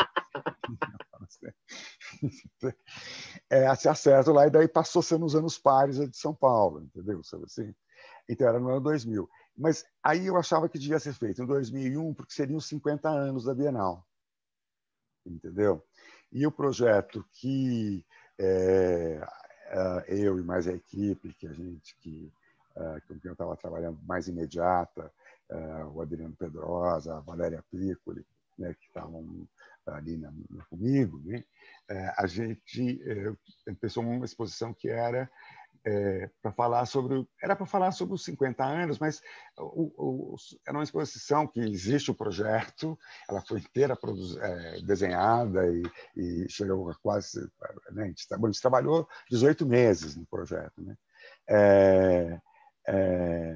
É, se acerta lá, e daí passou a ser nos anos pares a de São Paulo, entendeu? Sabe assim? Então era no ano dois mil. Mas aí eu achava que devia ser feito em dois mil e um, porque seriam os cinquenta anos da Bienal, entendeu? E o projeto que é, eu e mais a equipe, que a gente, que, com quem eu estava trabalhando mais imediata, o Adriano Pedrosa, a Valéria Piccoli, né, que estavam ali na, comigo, né? A gente é, pensou numa exposição que era é, para falar sobre era para falar sobre os cinquenta anos, mas o, o, era uma exposição que existe o projeto, ela foi inteira produz, é, desenhada e, e chegou a quase, né, a, gente, a gente trabalhou dezoito meses no projeto, né? É, é,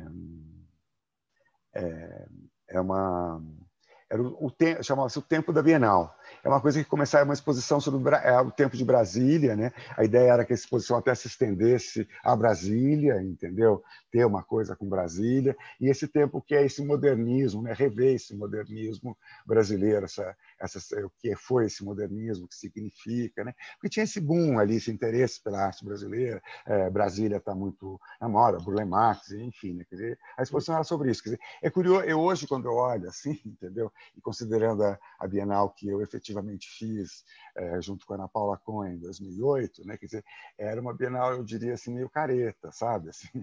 é, é uma Era o, o te, chamava-se o Tempo da Bienal. É uma coisa que começava uma exposição sobre o, é, o tempo de Brasília, né? A ideia era que a exposição até se estendesse a Brasília, entendeu? Ter uma coisa com Brasília, e esse tempo que é esse modernismo, né? Rever esse modernismo brasileiro, essa, essa, o que foi esse modernismo, o que significa, né? Porque tinha esse boom ali, esse interesse pela arte brasileira, é, Brasília está muito na moda, Burle Marx, enfim, né? Quer dizer, a exposição era sobre isso. Quer dizer, é curioso, eu hoje, quando eu olho assim, entendeu? E considerando a, a Bienal que eu efetivamente fiz é, junto com a Ana Paula Cohen em dois mil e oito, né? Quer dizer, era uma Bienal, eu diria assim, meio careta, sabe? Assim,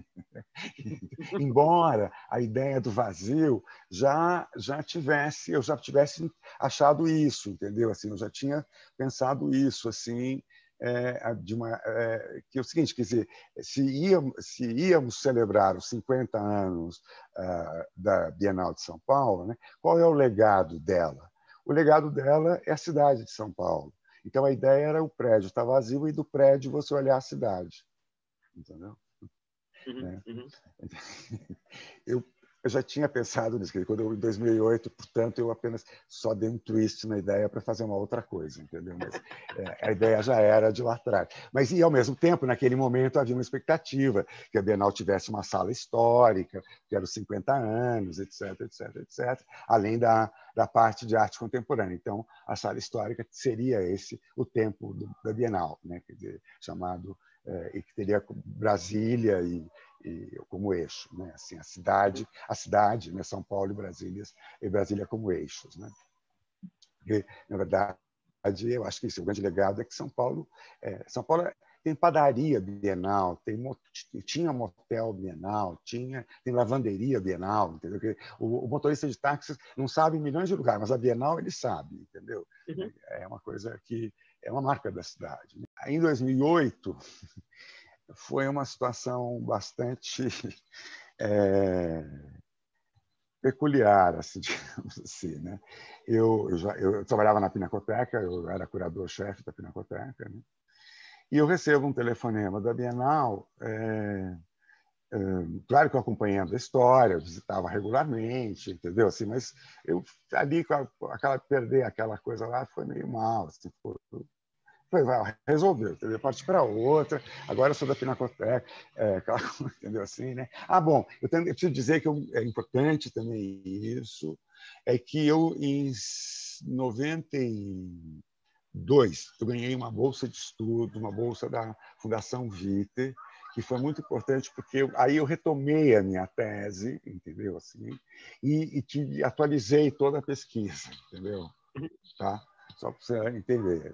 embora a ideia do vazio já já tivesse, eu já tivesse achado isso, entendeu? Assim, eu já tinha pensado isso, assim, é, de uma, é, que é o seguinte, quer dizer, se íamos, se íamos celebrar os cinquenta anos uh, da Bienal de São Paulo, né, qual é o legado dela? O legado dela é a cidade de São Paulo. Então, a ideia era o prédio estar vazio e do prédio você olhar a cidade. Entendeu? Uhum, né? uhum. Eu Eu já tinha pensado nisso, quando eu, em dois mil e oito, portanto, eu apenas só dei um twist na ideia para fazer uma outra coisa, entendeu? Mas é, a ideia já era de lá atrás. Mas, e ao mesmo tempo, naquele momento, havia uma expectativa que a Bienal tivesse uma sala histórica, que era os cinquenta anos, etc, etc, etc, além da, da parte de arte contemporânea. Então, a sala histórica seria esse o tempo do, da Bienal, né? Quer dizer, chamado, é, e que teria Brasília e E, como eixo, né? Assim, a cidade, a cidade, né? São Paulo e Brasília, e Brasília como eixos, né? Porque, na verdade, eu acho que isso, o grande legado é que São Paulo, é, São Paulo tem padaria bienal, tem tinha motel bienal, tinha tem lavanderia bienal, entendeu? Porque o, o motorista de táxi não sabe em milhões de lugares, mas a Bienal ele sabe, entendeu? Uhum. É uma coisa que é uma marca da cidade. Em dois mil e oito foi uma situação bastante é, peculiar, assim, digamos assim, né? Eu, eu, já, eu trabalhava na Pinacoteca, eu era curador-chefe da Pinacoteca, né? E eu recebo um telefonema da Bienal, é, é, claro que eu acompanhando a história, eu visitava regularmente, entendeu? Assim, mas eu ali, aquela, perder aquela coisa lá foi meio mal, assim, foi, Vai, resolveu, entendeu? Parti para outra, agora eu sou da Pinacoteca, é, entendeu assim, né? Ah, bom, eu, tenho, eu preciso dizer que eu, é importante também isso, é que eu, em noventa e dois, eu ganhei uma bolsa de estudo, uma bolsa da Fundação Viter, que foi muito importante, porque eu, aí eu retomei a minha tese, entendeu? Assim, e, e te, atualizei toda a pesquisa, entendeu? Tá? Só para você entender.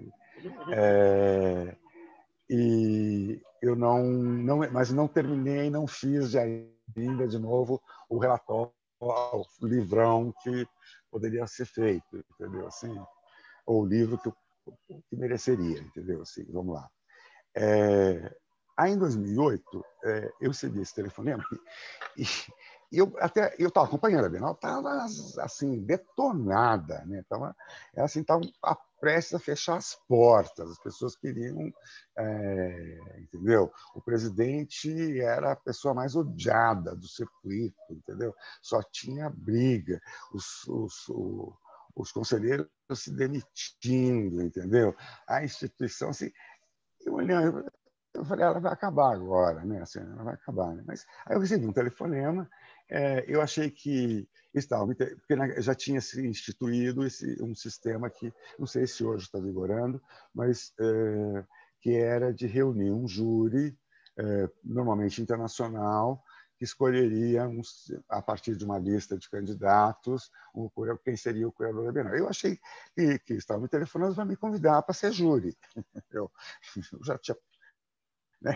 É, e eu não, não, mas não terminei, não fiz de ainda de novo o relatório, o livrão que poderia ser feito, entendeu? Assim, ou o livro que, que mereceria, entendeu? Assim, vamos lá. É, aí, em dois mil e oito, é, eu recebi esse telefonema e, eu até eu estava acompanhando a Bienal, estava assim detonada, né? Tava assim, tava prestes a fechar as portas. As pessoas queriam, é, entendeu? O presidente era a pessoa mais odiada do circuito, entendeu? Só tinha briga, os, os, os, os conselheiros se demitindo, entendeu? A instituição assim, eu olhando, eu falei, ela vai acabar agora, né? Assim, ela vai acabar, né? Mas aí eu recebi um telefonema, é, eu achei que estava, porque já tinha se instituído esse, um sistema que, não sei se hoje está vigorando, mas é, que era de reunir um júri, é, normalmente internacional, que escolheria, um, a partir de uma lista de candidatos, um, quem seria o curador da Bienal. Eu achei que, que estava me telefonando para me convidar para ser júri. Eu, eu já tinha... Né?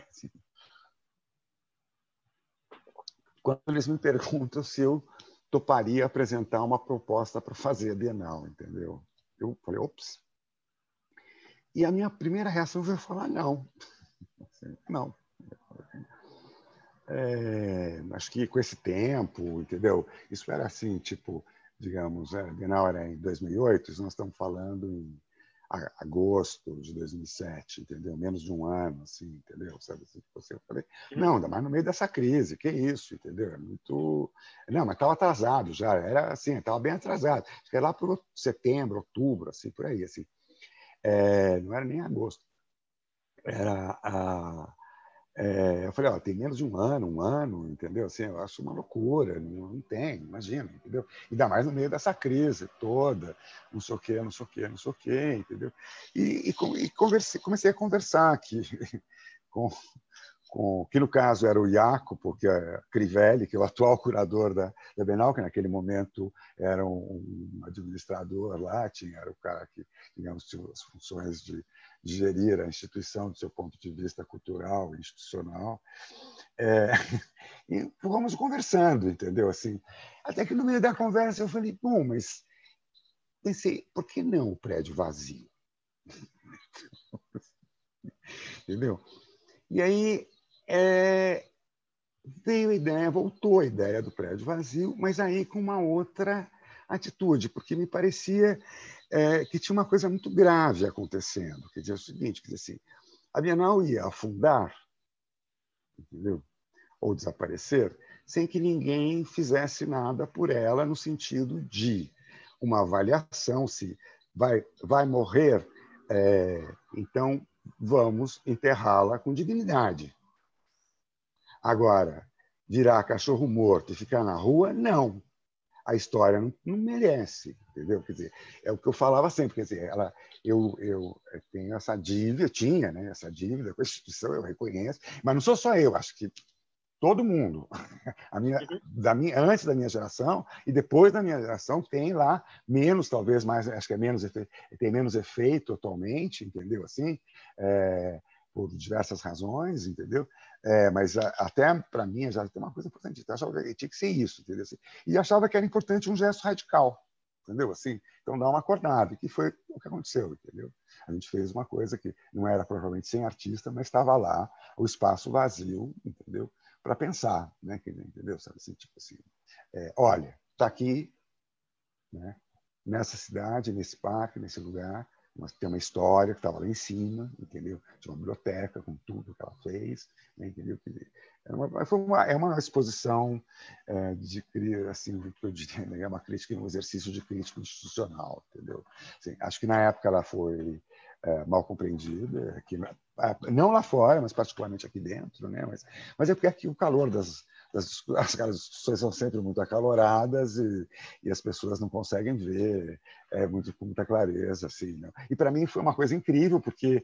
Quando eles me perguntam se eu toparia apresentar uma proposta para fazer a Bienal, entendeu? Eu falei, ops. E a minha primeira reação foi falar não. Não. É, acho que com esse tempo, entendeu? Isso era assim, tipo, digamos, a Bienal era em dois mil e oito, nós estamos falando em agosto de dois mil e sete, entendeu? Menos de um ano, assim, entendeu? Sabe assim, eu falei, não, ainda mais no meio dessa crise, que isso, entendeu? É muito... Não, mas estava atrasado já, era assim, estava bem atrasado. Acho que era lá por setembro, outubro, assim, por aí, assim. É, não era nem agosto. Era a... É, eu falei, ó, tem menos de um ano, um ano, entendeu? Assim, eu acho uma loucura, não, não tem, imagina, entendeu? Ainda mais no meio dessa crise toda, não sei o quê, não sei o quê, não sei o quê, entendeu? E, e, e conversei, comecei a conversar aqui com, com, que no caso era o Jacopo, que é Crivelli, que é o atual curador da, da Bienal, que naquele momento era um, um administrador lá, tinha, era o cara que, digamos, tinha as funções de de gerir a instituição do seu ponto de vista cultural, institucional. É, e fomos conversando, entendeu? Assim, até que no meio da conversa eu falei, bom, mas pensei, por que não o prédio vazio? Entendeu? E aí é, veio a ideia, voltou a ideia do prédio vazio, mas aí com uma outra atitude, porque me parecia é, que tinha uma coisa muito grave acontecendo, que dizia o seguinte, que dizia assim, a Bienal ia afundar, entendeu? Ou desaparecer, sem que ninguém fizesse nada por ela no sentido de uma avaliação se vai, vai morrer, é, então vamos enterrá-la com dignidade. Agora, virar cachorro morto e ficar na rua, não. A história não, não merece, entendeu? Quer dizer, é o que eu falava sempre, quer dizer, ela, eu, eu tenho essa dívida, eu tinha, né, essa dívida com a instituição, eu reconheço, mas não sou só eu, acho que todo mundo, a minha, da minha, antes da minha geração e depois da minha geração tem lá menos, talvez mais, acho que é menos tem menos efeito atualmente, entendeu? Assim, é, por diversas razões, entendeu? É, mas a, até para mim já tem uma coisa importante. Eu achava que tinha que ser isso, entendeu? Assim, e achava que era importante um gesto radical, entendeu? Assim, então dá uma acordada, que foi o que aconteceu, entendeu? A gente fez uma coisa que não era provavelmente sem artista, mas estava lá o espaço vazio, entendeu? Para pensar, né? Entendeu? Sabe assim, tipo assim, é, olha, está aqui, né? Nessa cidade, nesse parque, nesse lugar, tem uma história que estava lá em cima, entendeu? Tinha uma biblioteca com tudo que ela fez, né? Entendeu? É uma, foi uma, é uma exposição é, de assim, que eu diria, né? É uma crítica, um exercício de crítica institucional, entendeu? Assim, acho que na época ela foi é, mal compreendida, aqui, não lá fora, mas particularmente aqui dentro, né? Mas, mas é porque aqui o calor das As, as discussões são sempre muito acaloradas e, e as pessoas não conseguem ver é, muito, com muita clareza. Assim, não. E para mim foi uma coisa incrível, porque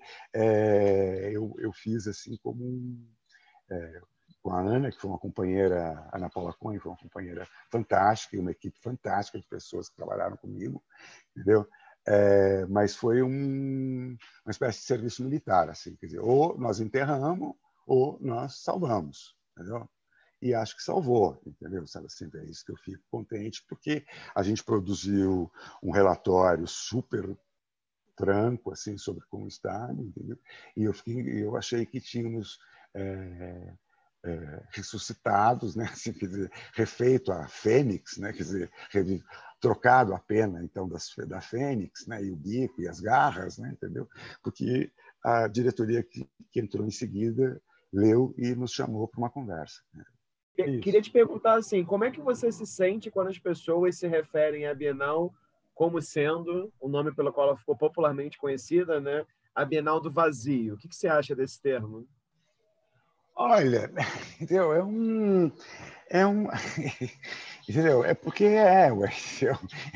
é, eu, eu fiz assim como um, é, com a Ana, que foi uma companheira, Ana Paula Cunha, foi uma companheira fantástica, uma equipe fantástica de pessoas que trabalharam comigo, entendeu? É, mas foi um, uma espécie de serviço militar, assim, quer dizer, ou nós enterramos ou nós salvamos, entendeu? E acho que salvou, entendeu? Sabe assim, é isso que eu fico contente, porque a gente produziu um relatório super franco assim sobre como está, entendeu? E eu fiquei, eu achei que tínhamos é, é, ressuscitados, né? Assim, quer dizer, refeito a fênix, né? Quer dizer, revi- trocado a pena então das, da fênix, né? E o bico e as garras, né? Entendeu? Porque a diretoria que, que entrou em seguida leu e nos chamou para uma conversa, né? Queria Isso. te perguntar assim, como é que você se sente quando as pessoas se referem à Bienal como sendo o nome pelo qual ela ficou popularmente conhecida, né? A Bienal do Vazio. O que que você acha desse termo? Olha, entendeu? É um, é um, entendeu? É porque é, ué, entendeu?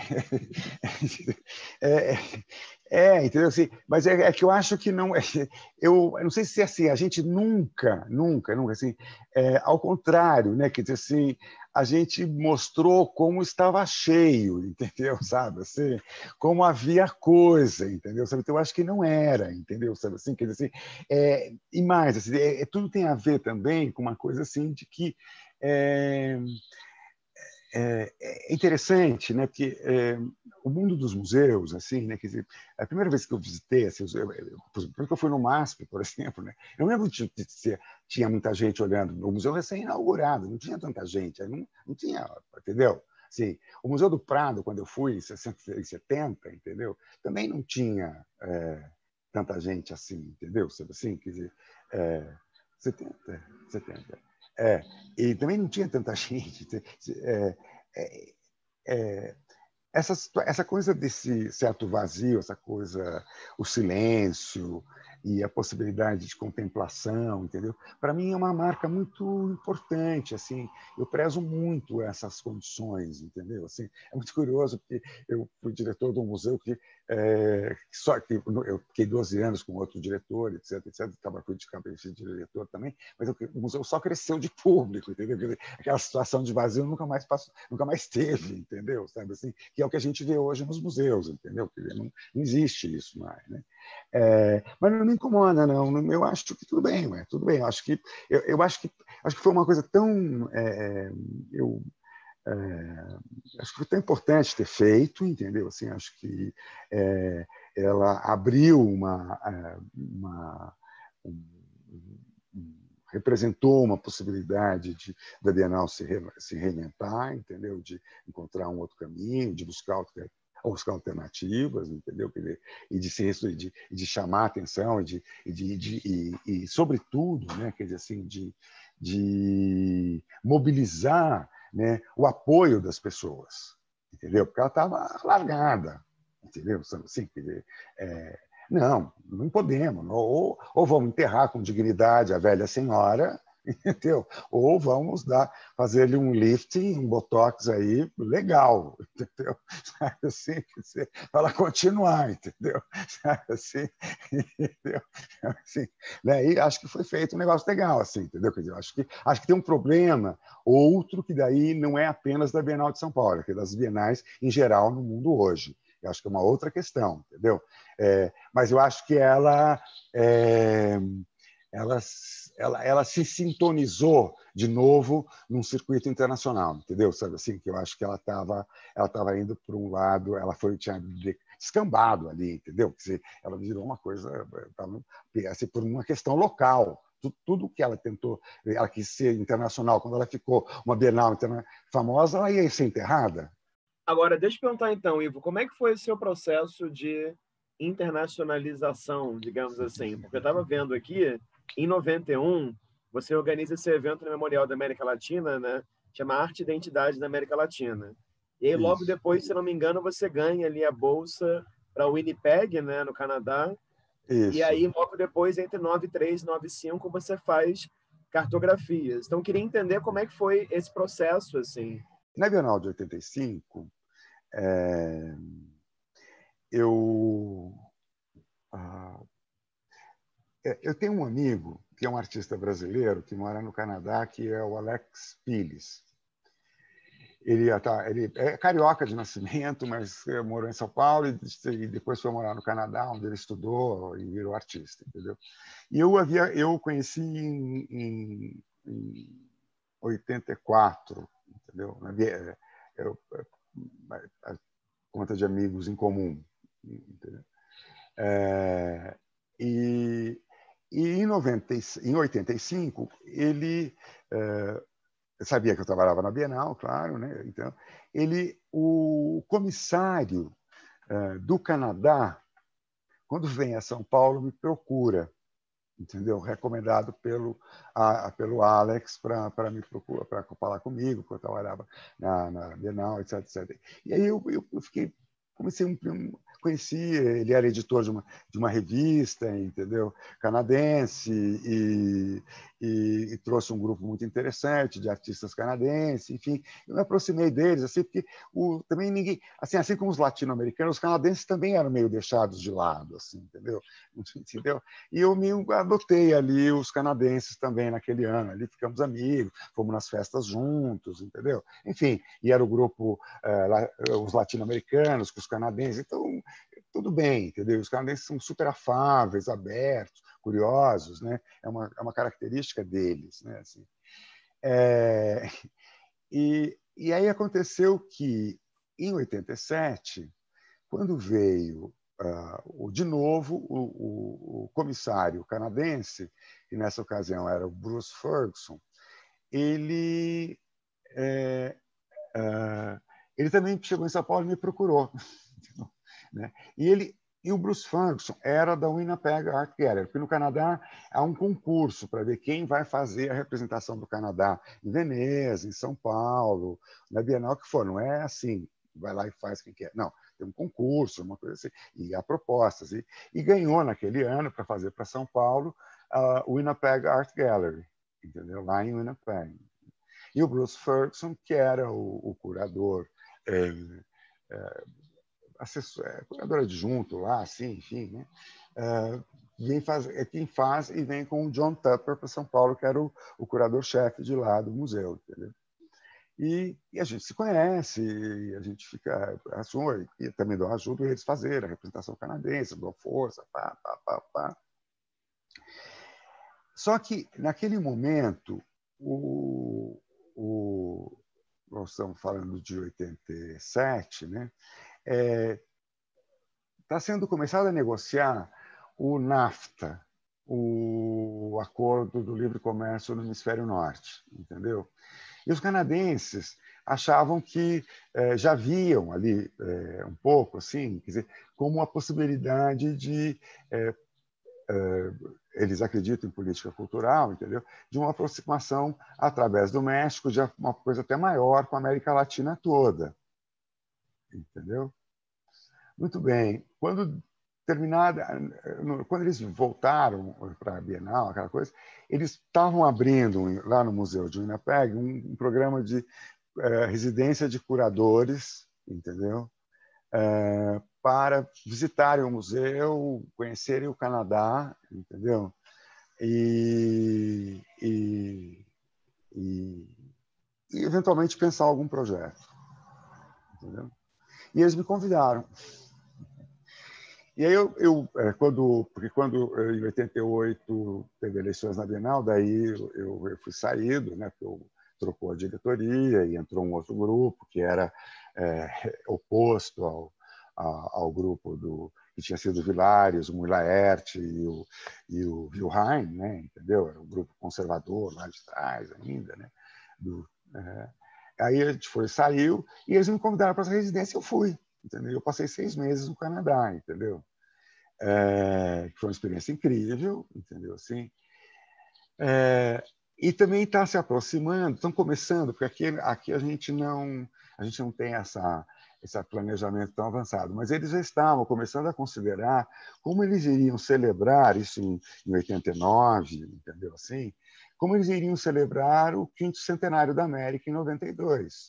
É, é, é, entendeu? Assim, mas é, é que eu acho que não é. Eu, eu não sei se é assim. A gente nunca, nunca, nunca assim. É, ao contrário, né? Quer dizer assim, a gente mostrou como estava cheio, entendeu? Sabe assim, como havia coisa, entendeu? Sabe? Então eu acho que não era, entendeu? Sabe assim, quer dizer assim, é, e mais, assim, é, é, tudo tem a ver também com uma coisa assim de que é, é, é interessante, né? Porque é, o mundo dos museus, assim, né? Quer dizer, a primeira vez que eu visitei, assim, eu, eu, porque eu fui no MASP, por exemplo, né? Eu lembro de, de ser, tinha muita gente olhando o museu recém-inaugurado, não tinha tanta gente, não, não tinha, entendeu? Assim, o Museu do Prado, quando eu fui em sessenta e setenta, entendeu? Também não tinha é, tanta gente assim, entendeu? Sabe assim, quer dizer, é, setenta, setenta. É, e também não tinha tanta gente. É, é, é, essa, essa coisa desse certo vazio, essa coisa, o silêncio e a possibilidade de contemplação, entendeu? Para mim é uma marca muito importante, assim. Eu prezo muito essas condições, entendeu? Assim, é muito curioso porque eu fui diretor de um museu que é, só que eu fiquei doze anos com outro diretor, etc, etc, estava fui de cabeça de diretor também, mas o museu só cresceu de público, entendeu? Aquela situação de vazio nunca mais passou, nunca mais teve, entendeu? Sabe assim, que é o que a gente vê hoje nos museus, entendeu? Não, não existe isso mais, né? É, mas não me incomoda, não. Eu acho que tudo bem, ué, tudo bem. Eu acho que eu, eu acho que acho que foi uma coisa tão é, eu é, acho que foi tão importante ter feito, entendeu? Assim, acho que é, ela abriu uma, uma um, um, representou uma possibilidade de da Bienal se, re, se reinventar, entendeu? De encontrar um outro caminho, de buscar outra, buscar alternativas, entendeu? E de se de, de chamar a atenção e de, e, de, de e, e sobretudo, né? Quer dizer assim, de, de mobilizar, né, o apoio das pessoas, entendeu? Porque ela estava largada, entendeu? Assim, quer dizer, é, não, não podemos. Ou, ou vamos enterrar com dignidade a velha senhora, entendeu? Ou vamos dar, fazer-lhe um lifting, um botox aí legal, entendeu? Sabe assim, para ela continuar, entendeu? Sabe assim, entendeu? Assim, né? E acho que foi feito um negócio legal, assim, entendeu? Quer dizer, acho que acho que tem um problema outro que daí não é apenas da Bienal de São Paulo, que é das bienais em geral no mundo hoje. Eu acho que é uma outra questão, entendeu? É, mas eu acho que ela, é, ela, ela, ela se sintonizou de novo num circuito internacional, entendeu? Sabe assim, que eu acho que ela estava ela estava indo por um lado, ela foi tinha descambado ali, entendeu? Quer dizer, ela virou uma coisa assim, por uma questão local. Tudo que ela tentou, ela quis ser internacional, quando ela ficou uma Bienal famosa, ela ia ser enterrada. Agora, deixa eu perguntar então, Ivo, como é que foi o seu processo de internacionalização, digamos assim? Porque eu estava vendo aqui, em noventa e um, você organiza esse evento no Memorial da América Latina, né? Chama Arte e Identidade da América Latina. E aí, logo Isso. depois, se não me engano, você ganha ali a bolsa para o Winnipeg, né, no Canadá. E Isso. aí, logo depois, entre nove e três e nove e cinco, você faz cartografias. Então, eu queria entender como é que foi esse processo, assim. Na Bienal de oitenta e cinco, é, eu, ah, eu tenho um amigo que é um artista brasileiro que mora no Canadá, que é o Alex Pires. Ele, ele é carioca de nascimento, mas morou em São Paulo e depois foi morar no Canadá, onde ele estudou e virou artista, entendeu? E eu havia, eu conheci em, em, em oitenta e quatro, entendeu? Eu, a conta de amigos em comum, entendeu? É, e E em, noventa, em oitenta e cinco, ele eh, sabia que eu trabalhava na Bienal, claro, né? Então, ele, o comissário eh, do Canadá, quando vem a São Paulo, me procura, entendeu? Recomendado pelo, a, pelo Alex para me procurar, para falar comigo, porque eu trabalhava na, na Bienal, etc, etcétera. E aí eu, eu, eu fiquei, comecei um, um conheci, ele era editor de uma, de uma revista, entendeu? Canadense, e, e, e trouxe um grupo muito interessante de artistas canadenses, enfim, eu me aproximei deles, assim, porque o, também ninguém, assim, assim como os latino-americanos, os canadenses também eram meio deixados de lado, assim, entendeu? Entendeu? E eu me adotei ali os canadenses também naquele ano, ali ficamos amigos, fomos nas festas juntos, entendeu? Enfim, e era o grupo, eh, os latino-americanos com os canadenses, então tudo bem, entendeu? Os canadenses são super afáveis, abertos, curiosos, né? É uma, é uma característica deles, né? Assim, é... e, e aí aconteceu que, em oitenta e sete, quando veio uh, de novo o, o, o comissário canadense, que nessa ocasião era o Bruce Ferguson, ele, é, uh, ele também chegou em São Paulo e me procurou. Né? E, ele, e o Bruce Ferguson era da Winnipeg Art Gallery, porque no Canadá há um concurso para ver quem vai fazer a representação do Canadá em Veneza, em São Paulo, na Bienal que for. Não é assim, vai lá e faz quem quer. Não, tem um concurso, uma coisa assim, e há propostas. E, e ganhou naquele ano para fazer para São Paulo a uh, Winnipeg Art Gallery, entendeu? Lá em Winnipeg. E o Bruce Ferguson, que era o, o curador, é, é, assessor, é, curador adjunto lá, assim, enfim, né? Uh, vem faz, é quem faz e vem com o John Tupper para São Paulo, que era o, o curador-chefe de lá do museu, entendeu? E, e a gente se conhece, e a gente fica assume, e também dou ajuda eles fazerem a representação canadense, dou força, pá, pá, pá, pá. Só que, naquele momento, o, o, nós estamos falando de oitenta e sete, né? É, está sendo começado a negociar o NAFTA, o Acordo do Livre Comércio no Hemisfério Norte, entendeu? E os canadenses achavam que eh, já viam ali eh, um pouco, assim, quer dizer, como uma possibilidade de eh, eh, eles acreditam em política cultural, entendeu? De uma aproximação através do México de uma coisa até maior com a América Latina toda, entendeu? Muito bem. Quando terminada, quando eles voltaram para a Bienal, aquela coisa, eles estavam abrindo lá no Museu de Winnipeg um, um programa de uh, residência de curadores, entendeu? Uh, para visitarem o museu, conhecerem o Canadá, entendeu? E, e, e, e eventualmente pensar algum projeto, entendeu? E eles me convidaram. E aí eu, eu quando, porque quando em oitenta e oito teve eleições na Bienal, daí eu, eu fui saído, né? Porque eu trocou a diretoria e entrou um outro grupo que era é, oposto ao, ao, ao grupo do que tinha sido o Vilares, o Mui Laerte e o, e o Wilhelm, né? Entendeu? Era um grupo conservador lá de trás ainda, né? Do, é, aí a gente foi, saiu e eles me convidaram para essa residência e eu fui. Entendeu? Eu passei seis meses no Canadá, entendeu? É, foi uma experiência incrível, entendeu? Assim, é, e também está se aproximando, estão começando, porque aqui, aqui a gente não a gente não tem essa esse planejamento tão avançado, mas eles já estavam começando a considerar como eles iriam celebrar isso em, em oitenta e nove, entendeu? Assim, como eles iriam celebrar o quinto centenário da América em noventa e dois,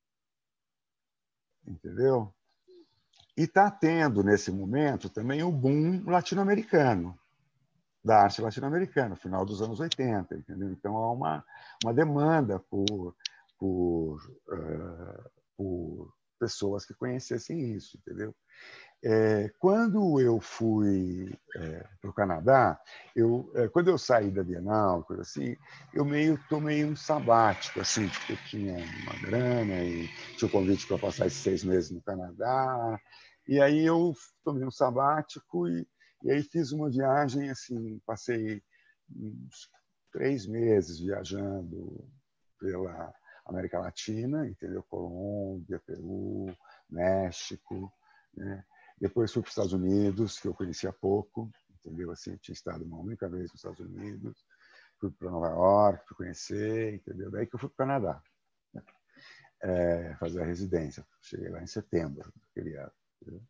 entendeu? E está tendo, nesse momento, também o boom latino-americano, da arte latino-americana, no final dos anos oitenta. Entendeu? Então, há uma, uma demanda por, por, uh, por pessoas que conhecessem isso. Entendeu? É, quando eu fui é, para o Canadá, eu, é, quando eu saí da Bienal, coisa assim, eu meio tomei um sabático, assim, porque eu tinha uma grana e tinha o convite para passar esses seis meses no Canadá. E aí eu tomei um sabático e, E aí fiz uma viagem, assim, passei uns três meses viajando pela América Latina, entendeu? Colômbia, Peru, México, né? Depois fui para os Estados Unidos, que eu conhecia pouco, entendeu? Assim, eu tinha estado uma única vez nos Estados Unidos, fui para Nova York, fui conhecer, entendeu? Daí que eu fui para o Canadá, né? É, fazer a residência. Cheguei lá em setembro daquele ano.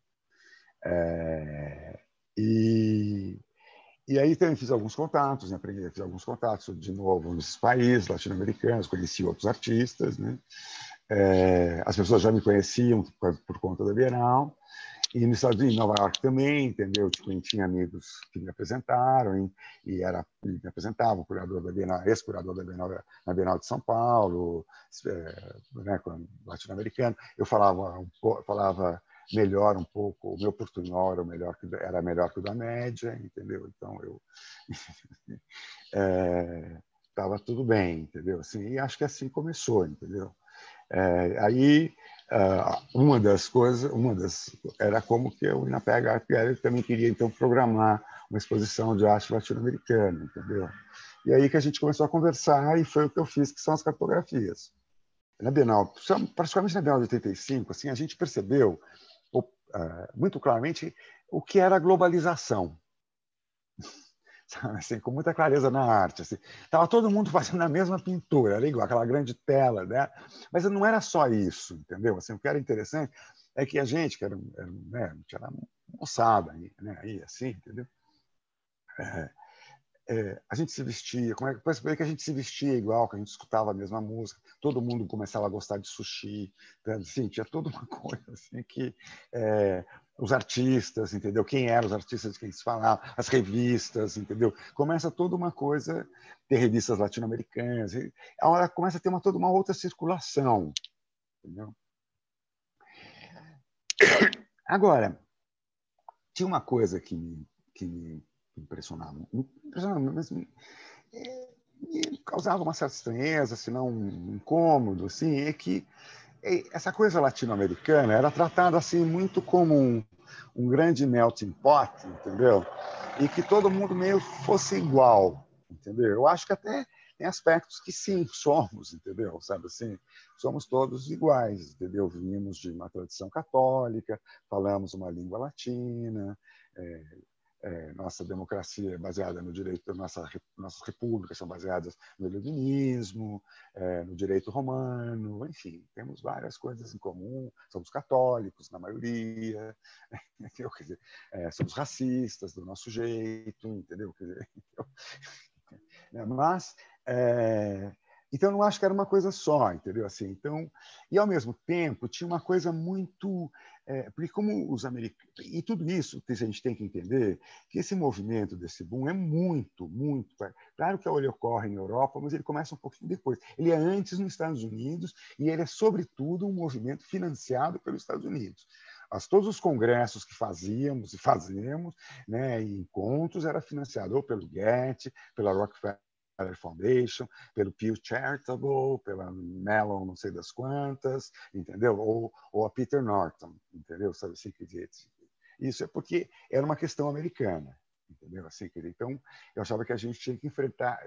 É, e, e aí também fiz alguns contatos, né? Aprendi, fiz alguns contatos de novo nesses países latino-americanos, conheci outros artistas, né? É, as pessoas já me conheciam por, por conta da Bienal. E nos Estados Unidos, em Nova York também, entendeu? Tipo, tinha amigos que me apresentaram e, e era e me apresentavam, o curador da Bienal, ex-curador da Bienal, na Bienal de São Paulo, é, né, latino-americano. Eu falava um pouco, falava melhor um pouco, o meu portunhol era melhor que era melhor que o da média, entendeu? Então eu estava é, tudo bem, entendeu? Assim, e acho que assim começou, entendeu? É, aí uh, uma das coisas, uma das era como que o INAPEG Art Gallery também queria então programar uma exposição de arte latino-americana, entendeu? E aí que a gente começou a conversar e foi o que eu fiz, que são as cartografias. Na Bienal, praticamente na Bienal de oitenta e cinco, assim, a gente percebeu uh, muito claramente o que era a globalização. Assim, com muita clareza na arte. Assim. Tava todo mundo fazendo a mesma pintura, era igual, aquela grande tela, né? Mas não era só isso, entendeu? Assim, o que era interessante é que a gente, que era, era, né, era moçada, né, aí, assim, entendeu? É, é, a gente se vestia, como é que a gente se vestia igual, que a gente escutava a mesma música, todo mundo começava a gostar de sushi, então, assim, tinha toda uma coisa assim que é, os artistas, entendeu? Quem eram os artistas de quem se falava, as revistas, entendeu? Começa toda uma coisa, ter revistas latino-americanas, a hora começa a ter uma, toda uma outra circulação, entendeu? Agora, tinha uma coisa que me, que me impressionava, impressionava, mas me, me causava uma certa estranheza, se não um incômodo, assim, é que essa coisa latino-americana era tratada assim muito como um, um grande melting pot, entendeu? E que todo mundo meio fosse igual, entendeu? Eu acho que até tem aspectos que sim, somos, entendeu? Sabe assim, somos todos iguais, entendeu? Vimos de uma tradição católica, falamos uma língua latina, é, é, nossa democracia é baseada no direito, nossa, nossas repúblicas são baseadas no iluminismo, é, no direito romano, enfim, temos várias coisas em comum, somos católicos, na maioria, entendeu? Quer dizer, é, somos racistas do nosso jeito, entendeu? Quer dizer, então, mas, é, então, eu não acho que era uma coisa só, entendeu? Assim, então, e, ao mesmo tempo, tinha uma coisa muito... É, porque como os americanos... E tudo isso, a gente tem que entender que esse movimento desse boom é muito, muito... Claro que ele ocorre em Europa, mas ele começa um pouquinho depois. Ele é antes nos Estados Unidos e ele é, sobretudo, um movimento financiado pelos Estados Unidos. As, todos os congressos que fazíamos e fazemos, né, e encontros, era financiado ou pelo Getty, pela Rockefeller Foundation, pelo Pew Charitable, pela Mellon não sei das quantas, entendeu? Ou, ou a Peter Norton, entendeu? Sabe assim que dizer? Isso é porque era uma questão americana, entendeu? Assim que então eu achava que a gente tinha que enfrentar,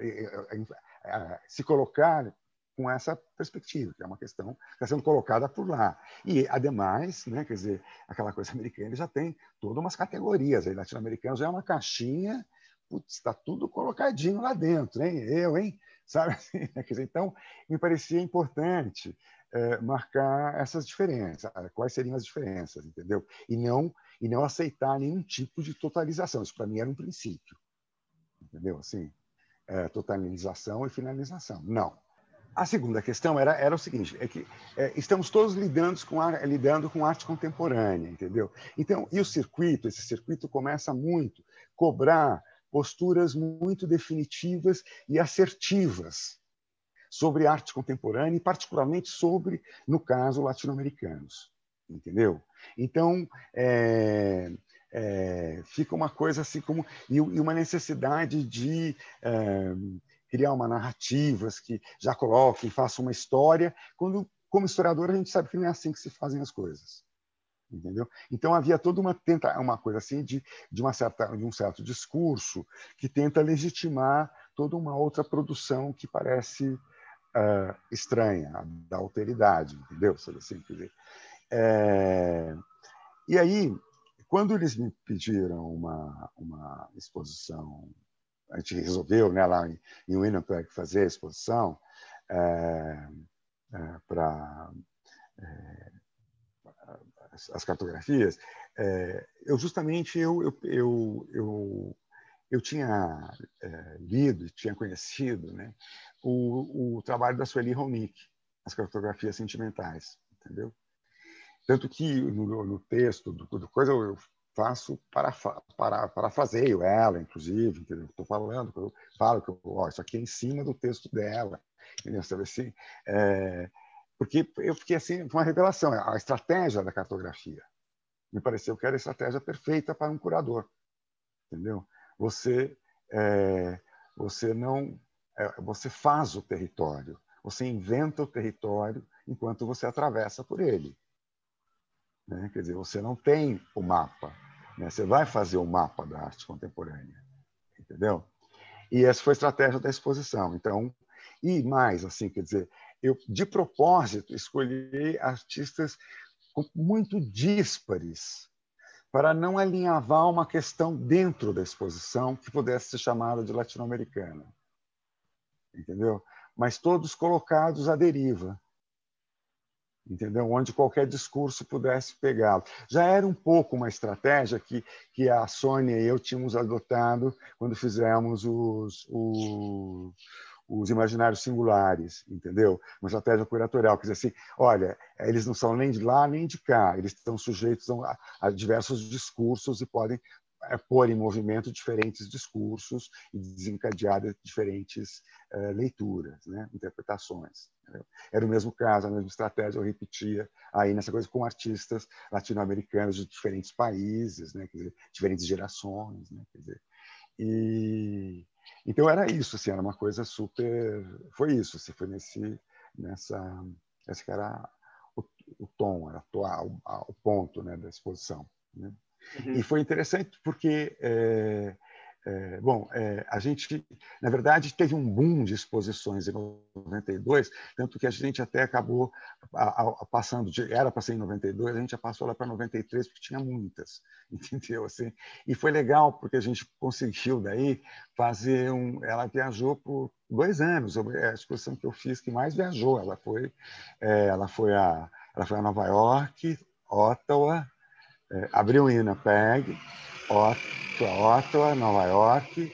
se colocar com essa perspectiva, que é uma questão que está sendo colocada por lá. E, ademais, né, quer dizer, aquela coisa americana já tem todas umas categorias. Aí, latino-americano já é uma caixinha, putz, está tudo colocadinho lá dentro, hein? Eu, hein? Sabe? Quer dizer, então, me parecia importante é, marcar essas diferenças, quais seriam as diferenças, entendeu? E não, e não aceitar nenhum tipo de totalização. Isso, para mim, era um princípio, entendeu? Assim, é, totalização e finalização. Não. A segunda questão era, era o seguinte, é que é, estamos todos lidando com, a, lidando com arte contemporânea, entendeu? Então, e o circuito, esse circuito começa muito a cobrar posturas muito definitivas e assertivas sobre arte contemporânea e particularmente sobre, no caso, latino-americanos, entendeu? Então, é, é, fica uma coisa assim como... E, e uma necessidade de... É, criar uma narrativas que já coloquem, façam uma história, quando, como historiador, a gente sabe que não é assim que se fazem as coisas. entendeu? Então havia toda uma tenta uma coisa assim de de uma certa de um certo discurso que tenta legitimar toda uma outra produção que parece uh, estranha, da alteridade, entendeu? Assim, quer dizer, é... E aí, quando eles me pediram uma uma exposição, a gente resolveu, né, lá em, em Winnipeg fazer a exposição é, é, para é, as, as cartografias, é, eu justamente eu eu, eu, eu, eu tinha é, lido e tinha conhecido, né, o, o trabalho da Sueli Ronick, as cartografias sentimentais, entendeu? Tanto que no, no texto do, do coisa eu faço para para parafraseio ela, inclusive, entendeu? Estou falando, eu falo que ó, isso aqui é em cima do texto dela, entendeu? Sabe assim, é, porque eu fiquei assim, foi uma revelação, a estratégia da cartografia me pareceu que era a estratégia perfeita para um curador, entendeu? Você é, você não é, você faz o território, você inventa o território enquanto você atravessa por ele. Né? Quer dizer, você não tem o mapa, né? Você vai fazer o mapa da arte contemporânea, entendeu? E essa foi a estratégia da exposição. Então, e mais, assim, quer dizer, eu de propósito escolhi artistas muito díspares para não alinhavar uma questão dentro da exposição que pudesse ser chamada de latino-americana, entendeu? Mas todos colocados à deriva, entendeu? Onde qualquer discurso pudesse pegá-lo. Já era um pouco uma estratégia que, que a Sônia e eu tínhamos adotado quando fizemos os, os, os imaginários singulares, entendeu? Uma estratégia curatorial, quer dizer assim, olha, eles não são nem de lá nem de cá, eles estão sujeitos a, a diversos discursos e podem é, pôr em movimento diferentes discursos e desencadear diferentes uh, leituras, né? Interpretações. Entendeu? Era o mesmo caso, a mesma estratégia eu repetia aí nessa coisa com artistas latino-americanos de diferentes países, né? Quer dizer, diferentes gerações, né? Quer dizer, e então era isso, assim, era uma coisa super, foi isso, assim, foi nesse nessa esse que era o, o tom, era o, o ponto, né, da exposição, né? Uhum. E foi interessante porque é, É, bom, é, a gente, na verdade, teve um boom de exposições em noventa e dois, tanto que a gente até acabou a, a, passando, de, era para ser em noventa e dois, a gente já passou lá para noventa e três, porque tinha muitas, entendeu? Assim, e foi legal, porque a gente conseguiu daí fazer um... Ela viajou por dois anos, é a exposição que eu fiz que mais viajou, ela foi, é, ela foi, a, ela foi a Nova York, Ottawa, é, abriu em Winnipeg, Ottawa, Nova York,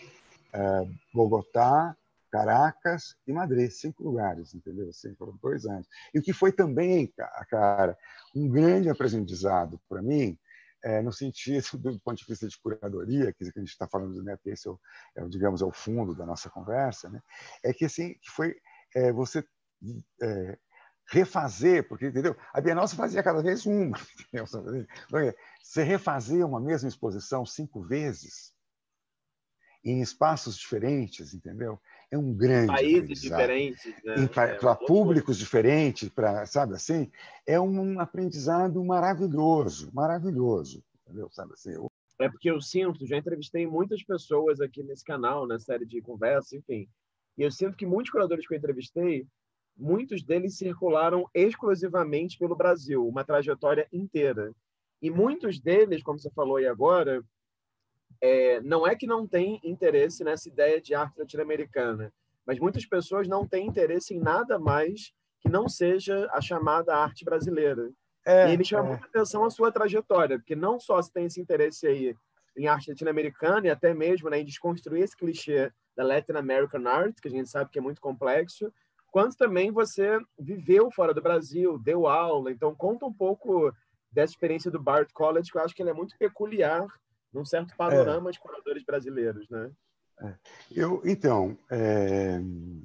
Bogotá, Caracas e Madrid, cinco lugares, entendeu? Assim, foram dois anos. E o que foi também, cara, um grande aprendizado para mim, é, no sentido do ponto de vista de curadoria, que a gente está falando, né, que esse é o, é, digamos, é o fundo da nossa conversa, né, é que assim, que foi é, você é, refazer, porque, entendeu? A Bienal se fazia cada vez uma, entendeu? Você refazer uma mesma exposição cinco vezes em espaços diferentes, entendeu? É um Em grande países aprendizado. diferentes, né? É Para uma loucura. públicos diferentes, para, sabe assim, é um aprendizado maravilhoso, maravilhoso, entendeu? Sabe assim, eu... É porque eu sinto, já entrevistei muitas pessoas aqui nesse canal, na série de conversas, enfim, e eu sinto que muitos curadores que eu entrevistei, muitos deles circularam exclusivamente pelo Brasil, uma trajetória inteira. E muitos deles, como você falou aí agora, é, não é que não tem interesse nessa ideia de arte latino-americana, mas muitas pessoas não têm interesse em nada mais que não seja a chamada arte brasileira. E aí É, me chama é, muita atenção a sua trajetória, porque não só você tem esse interesse aí em arte latino-americana e até mesmo, né, em desconstruir esse clichê da Latin American Art, que a gente sabe que é muito complexo, quanto também você viveu fora do Brasil, deu aula. Então, conta um pouco dessa experiência do Bard College, que eu acho que ele é muito peculiar num certo é, panorama de curadores brasileiros, né? é. Eu, então, é,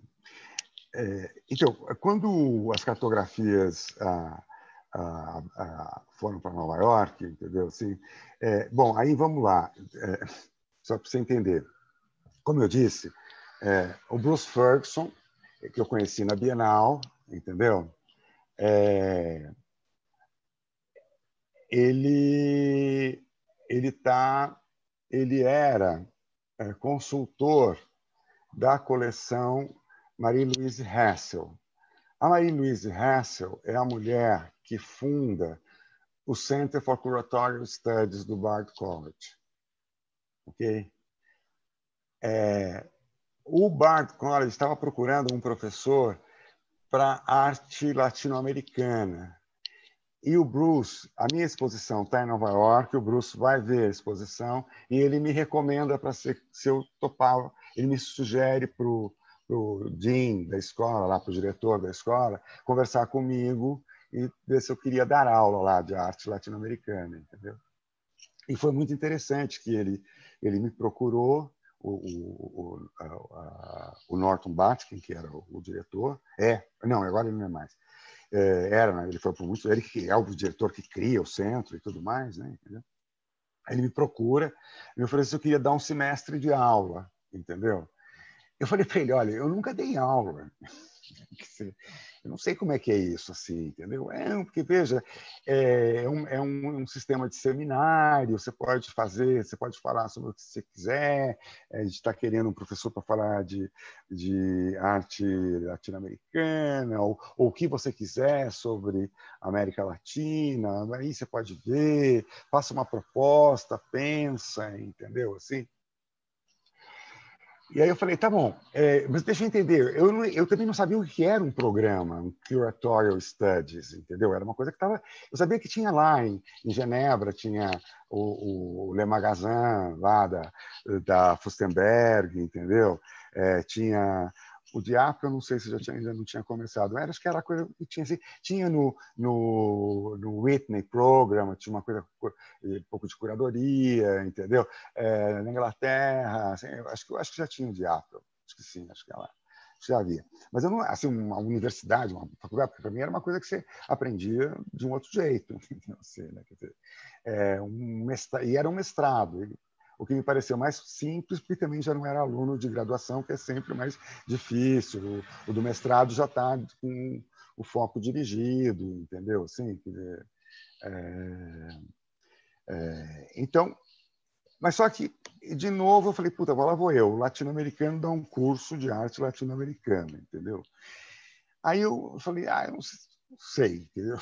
é, então, quando as cartografias ah, ah, ah, foram para Nova York, entendeu? Assim, é, bom, aí vamos lá, é, só para você entender. Como eu disse, é, o Bruce Ferguson, que eu conheci na Bienal, entendeu? É, ele ele tá, ele era é, consultor da coleção Marie-Louise Hassel. A Marie-Louise Hassel é a mulher que funda o Center for Curatorial Studies do Bard College. Ok? É, o Bard College estava procurando um professor para arte latino-americana. E o Bruce, a minha exposição está em Nova York, o Bruce vai ver a exposição e ele me recomenda para ser, se eu topava, ele me sugere para o dean da escola, lá para o diretor da escola, conversar comigo e ver se eu queria dar aula lá de arte latino-americana, entendeu? E foi muito interessante que ele, ele me procurou, o, o, o, a, o Norton Batkin, que era o, o diretor, é, não, agora ele não é mais, é, era, né? Ele foi por muito, ele que é o diretor que cria o centro e tudo mais, né? Entendeu? Aí ele me procura, me ofereceu que eu queria dar um semestre de aula, entendeu? Eu falei para ele, olha, eu nunca dei aula. Eu não sei como é que é isso, assim, entendeu? É, porque, veja, é um, é um, um sistema de seminário, você pode fazer, você pode falar sobre o que você quiser, a gente está querendo um professor para falar de, de arte latino-americana, ou, ou o que você quiser sobre a América Latina, aí você pode ver, faça uma proposta, pensa, entendeu? Assim. E aí eu falei, tá bom, é, mas deixa eu entender, eu, não, eu também não sabia o que era um programa, um Curatorial Studies, entendeu? Era uma coisa que estava... Eu sabia que tinha lá em, em Genebra, tinha o, o Le Magazin, lá da, da Furstenberg, entendeu? É, tinha... O Diapo, eu não sei se já tinha, ainda não tinha começado. Era, acho que era a coisa que tinha assim. Tinha no, no, no Whitney Program, tinha uma coisa, um pouco de curadoria, entendeu? É, na Inglaterra, assim, acho, que, acho que já tinha o Diapo. Acho que sim, acho que ela já havia. Mas eu não, assim, uma universidade, uma faculdade, porque para mim era uma coisa que você aprendia de um outro jeito. Assim, né? Quer dizer, é, um mestrado, e era um mestrado. O que me pareceu mais simples, porque também já não era aluno de graduação, que é sempre mais difícil. O, o do mestrado já está com o foco dirigido, entendeu? Assim, quer dizer, é, é, então, mas só que, de novo, eu falei, puta, lá vou eu, latino-americano, dar um curso de arte latino-americana, entendeu? Aí eu falei, ah, eu não sei, entendeu?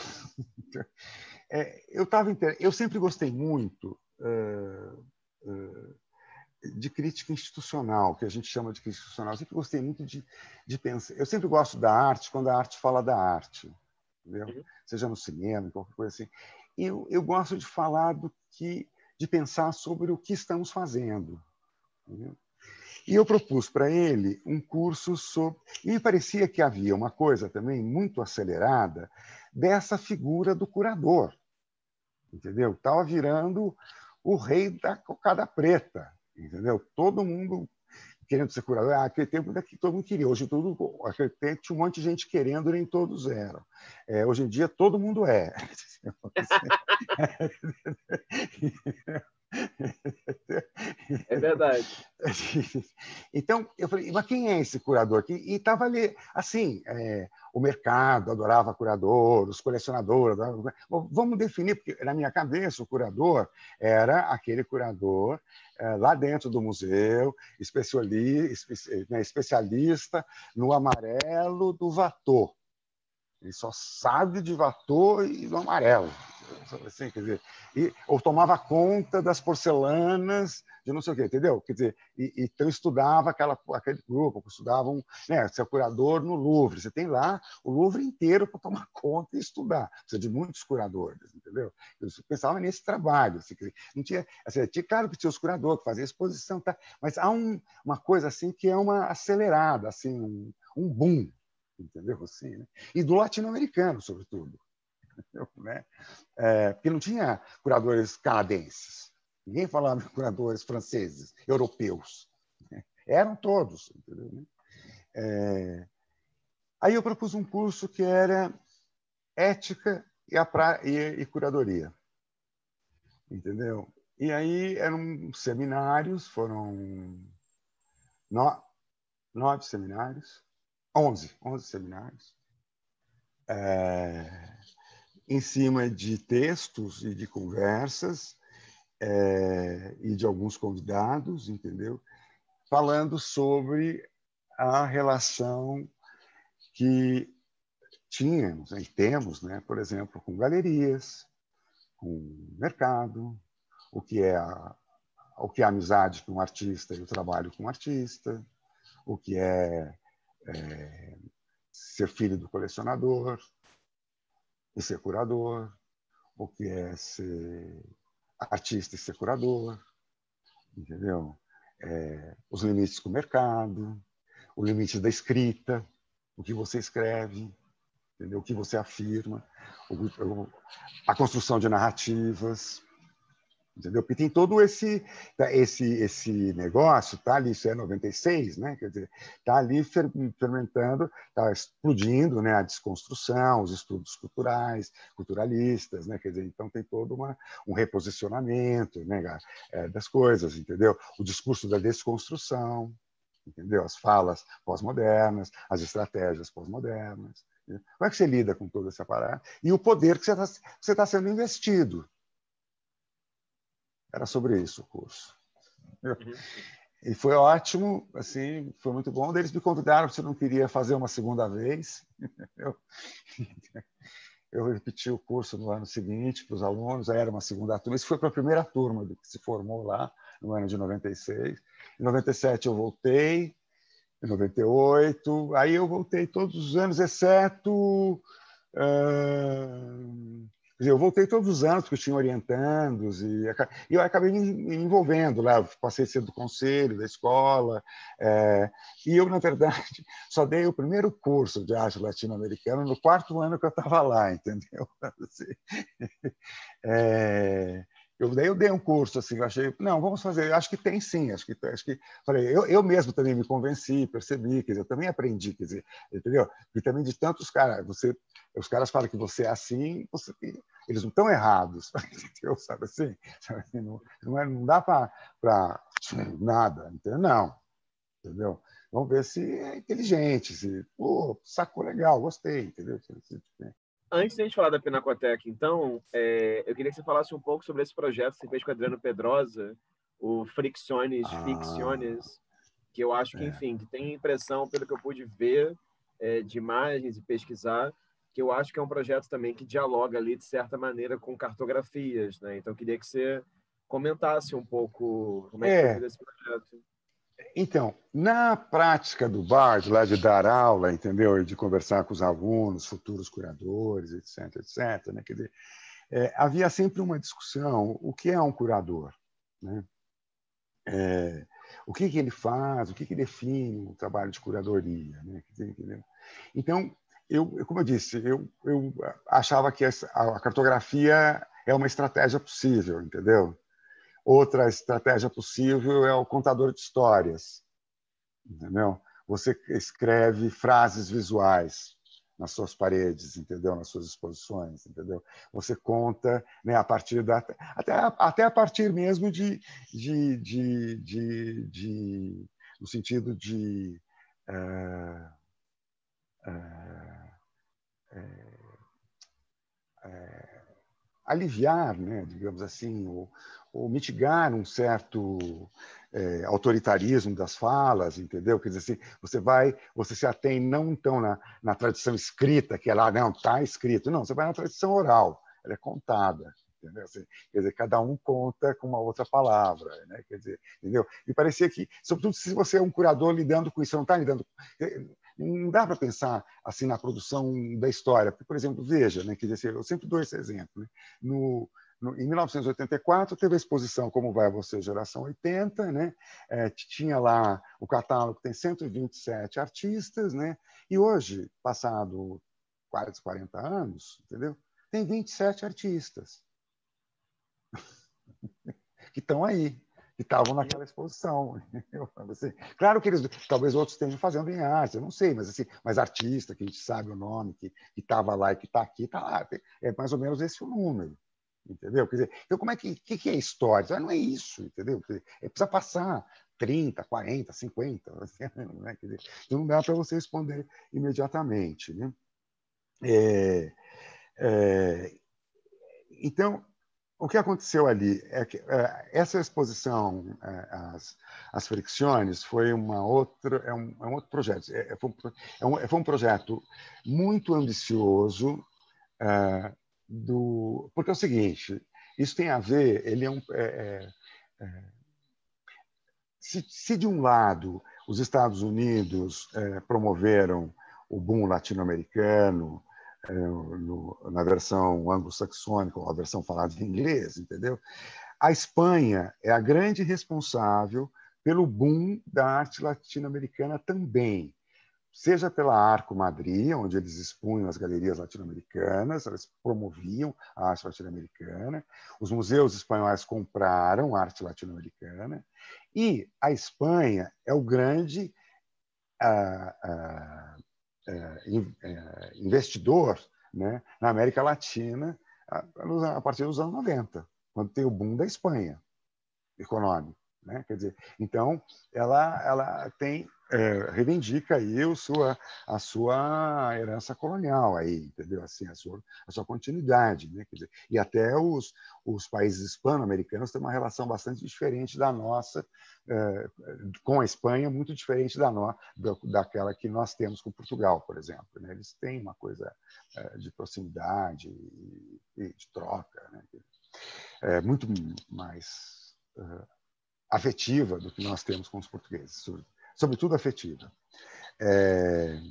É, eu, tava, eu sempre gostei muito... Uh, uh, de crítica institucional, que a gente chama de crítica institucional. Eu sempre gostei muito de, de pensar. Eu sempre gosto da arte quando a arte fala da arte, entendeu? Uhum. Seja no cinema, qualquer coisa assim. E eu, eu gosto de falar do que, de pensar sobre o que estamos fazendo, entendeu? E eu propus para ele um curso sobre... E me parecia que havia uma coisa também muito acelerada dessa figura do curador, entendeu? Estava virando o rei da cocada preta, entendeu? Todo mundo querendo ser curador. Ah, aquele tempo que todo mundo queria. Hoje, tudo, aquele tempo tinha um monte de gente querendo, nem todos eram. É, hoje em dia, todo mundo é. É verdade. Então, eu falei, mas quem é esse curador aqui? E estava ali, assim, é, o mercado adorava curador, os colecionadores adoravam... Vamos definir, porque na minha cabeça o curador era aquele curador é, lá dentro do museu, especialista no amarelo do Watteau. Ele só sabe de Watteau e do amarelo. Assim, quer dizer, e, ou tomava conta das porcelanas de não sei o quê, entendeu? Quer dizer, e, então estudava aquela, aquele grupo, estudavam, né, ser curador no Louvre. Você tem lá o Louvre inteiro para tomar conta e estudar. Precisa de muitos curadores, entendeu? Eu pensava nesse trabalho. Assim, não tinha, assim, tinha, claro que tinha os curadores que faziam exposição, tá? Mas há um, uma coisa assim que é uma acelerada, assim, um, um boom, entendeu? Assim, né? E do latino-americano, sobretudo. Né? É, porque não tinha curadores canadenses, ninguém falava de curadores franceses, europeus. Né? Eram todos. Entendeu? É, aí eu propus um curso que era ética e, a pra... e, e curadoria. Entendeu? E aí eram seminários, foram no... nove seminários, onze, onze seminários. É... em cima de textos e de conversas é, e de alguns convidados, entendeu? Falando sobre a relação que tínhamos e temos, né, por exemplo, com galerias, com mercado, o que é a, o que é a amizade com um artista e o trabalho com um artista, o que é, é ser filho do colecionador e ser curador, o que é ser artista e ser curador, entendeu? É, os limites com o mercado, o limite da escrita, o que você escreve, entendeu? O que você afirma, o, a construção de narrativas, entendeu? Porque tem todo esse esse esse negócio, tá ali, isso é noventa e seis, né? Quer dizer, tá ali fermentando, tá explodindo, né, a desconstrução, os estudos culturais, culturalistas, né? Quer dizer, então tem todo uma, um reposicionamento, né, das coisas, entendeu? O discurso da desconstrução, entendeu? As falas pós-modernas, as estratégias pós-modernas. Entendeu? Como é que você lida com toda essa parada? E o poder que você está você tá sendo investido. Era sobre isso o curso. Uhum. E foi ótimo, assim, foi muito bom. Eles me convidaram se eu não queria fazer uma segunda vez. Eu, eu repeti o curso no ano seguinte para os alunos, aí era uma segunda turma. Isso foi para a primeira turma que se formou lá, no ano de noventa e seis. Em noventa e sete eu voltei, em noventa e oito, aí eu voltei todos os anos, exceto... Uh... Quer dizer, eu voltei todos os anos, porque eu tinha orientandos, e eu acabei me envolvendo lá, passei a ser do conselho, da escola, é, e eu, na verdade, só dei o primeiro curso de arte latino-americana no quarto ano que eu estava lá, entendeu? É, eu, daí eu dei um curso, assim, eu achei, não, vamos fazer, acho que tem sim, acho que, acho que falei, eu, eu mesmo também me convenci, percebi, quer dizer, eu também aprendi, quer dizer, entendeu? E também de tantos caras, você, os caras falam que você é assim, você, eles não estão errados, entendeu? Sabe assim? Não, não, é, não dá para nada, entendeu? Não, entendeu? Vamos ver se é inteligente, se, pô, sacou legal, gostei, entendeu? Antes de a gente falar da Pinacoteca, então, é, eu queria que você falasse um pouco sobre esse projeto que você fez com o Adriano Pedrosa, o Fricciones Ah, Ficciones, que eu acho que, é. enfim, que tem impressão, pelo que eu pude ver é, de imagens e pesquisar, que eu acho que é um projeto também que dialoga ali, de certa maneira, com cartografias, né? Então, eu queria que você comentasse um pouco como é que foi É, feito esse projeto. então, na prática do Bard, lá de dar aula, entendeu? De conversar com os alunos, futuros curadores, etc, etc, né? Quer dizer, é, havia sempre uma discussão: o que é um curador, né? É, o que, que ele faz, o que, que define o trabalho de curadoria, né? Quer dizer, entendeu? Então, eu, como eu disse, eu, eu achava que essa, a cartografia é uma estratégia possível, entendeu? Outra estratégia possível é o contador de histórias, entendeu? Você escreve frases visuais nas suas paredes, entendeu? Nas suas exposições, entendeu? Você conta, né, a partir da até até a partir mesmo de de, de, de, de no sentido de uh, uh, uh, aliviar, né, digamos assim, ou, ou mitigar um certo é, autoritarismo das falas, entendeu? Quer dizer, assim, você vai, você se atém não então na, na tradição escrita, que é lá, não, está escrito, não, você vai na tradição oral, ela é contada. Entendeu? Assim, quer dizer, cada um conta com uma outra palavra, né? Quer dizer, entendeu? E parecia que, sobretudo se você é um curador lidando com isso, você não está lidando. Não dá para pensar assim na produção da história. Por exemplo, veja, né? Quer dizer, eu sempre dou esse exemplo. Né? No, no, em mil novecentos e oitenta e quatro teve a exposição Como Vai Você, Geração oitenta, né? É, tinha lá o catálogo, tem cento e vinte e sete artistas, né? E hoje, passado quase quarenta anos, entendeu? Tem vinte e sete artistas que estão aí, que estavam naquela exposição. Assim, claro que eles, talvez outros estejam fazendo em arte, eu não sei, mas assim, mas artista, que a gente sabe o nome, que estava lá e que está aqui, está lá. É mais ou menos esse o número. Entendeu? Quer dizer, então, como é que, que, que é história? Não é isso, entendeu? Quer dizer, é, precisa passar trinta, quarenta, cinquenta. Né? Quer dizer, então não dá para você responder imediatamente. Né? É, é, então, o que aconteceu ali é que é, essa exposição, é, as, as fricções, foi uma outra, é um, é um outro projeto. É, foi, um, é um, foi um projeto muito ambicioso, é, do, porque é o seguinte, isso tem a ver, ele é um, é, é, se, se de um lado os Estados Unidos é, promoveram o boom latino-americano, é, no, na versão anglo-saxônica, ou a versão falada em inglês, entendeu? A Espanha é a grande responsável pelo boom da arte latino-americana também, seja pela Arco Madrid, onde eles expunham as galerias latino-americanas, eles promoviam a arte latino-americana, os museus espanhóis compraram arte latino-americana, e a Espanha é o grande ah, ah, ah, investidor, né, na América Latina a partir dos anos noventa, quando tem o boom da Espanha econômico. Né? Quer dizer, então, ela, ela tem, é, reivindica aí o sua, a sua herança colonial, aí, entendeu? Assim, a, sua, a sua continuidade. Né? Quer dizer, e até os, os países hispano-americanos têm uma relação bastante diferente da nossa, é, com a Espanha, muito diferente da no, daquela que nós temos com Portugal, por exemplo. Né? Eles têm uma coisa é, de proximidade e, e de troca, né? É muito mais uh, afetiva do que nós temos com os portugueses, sobretudo afetiva. É,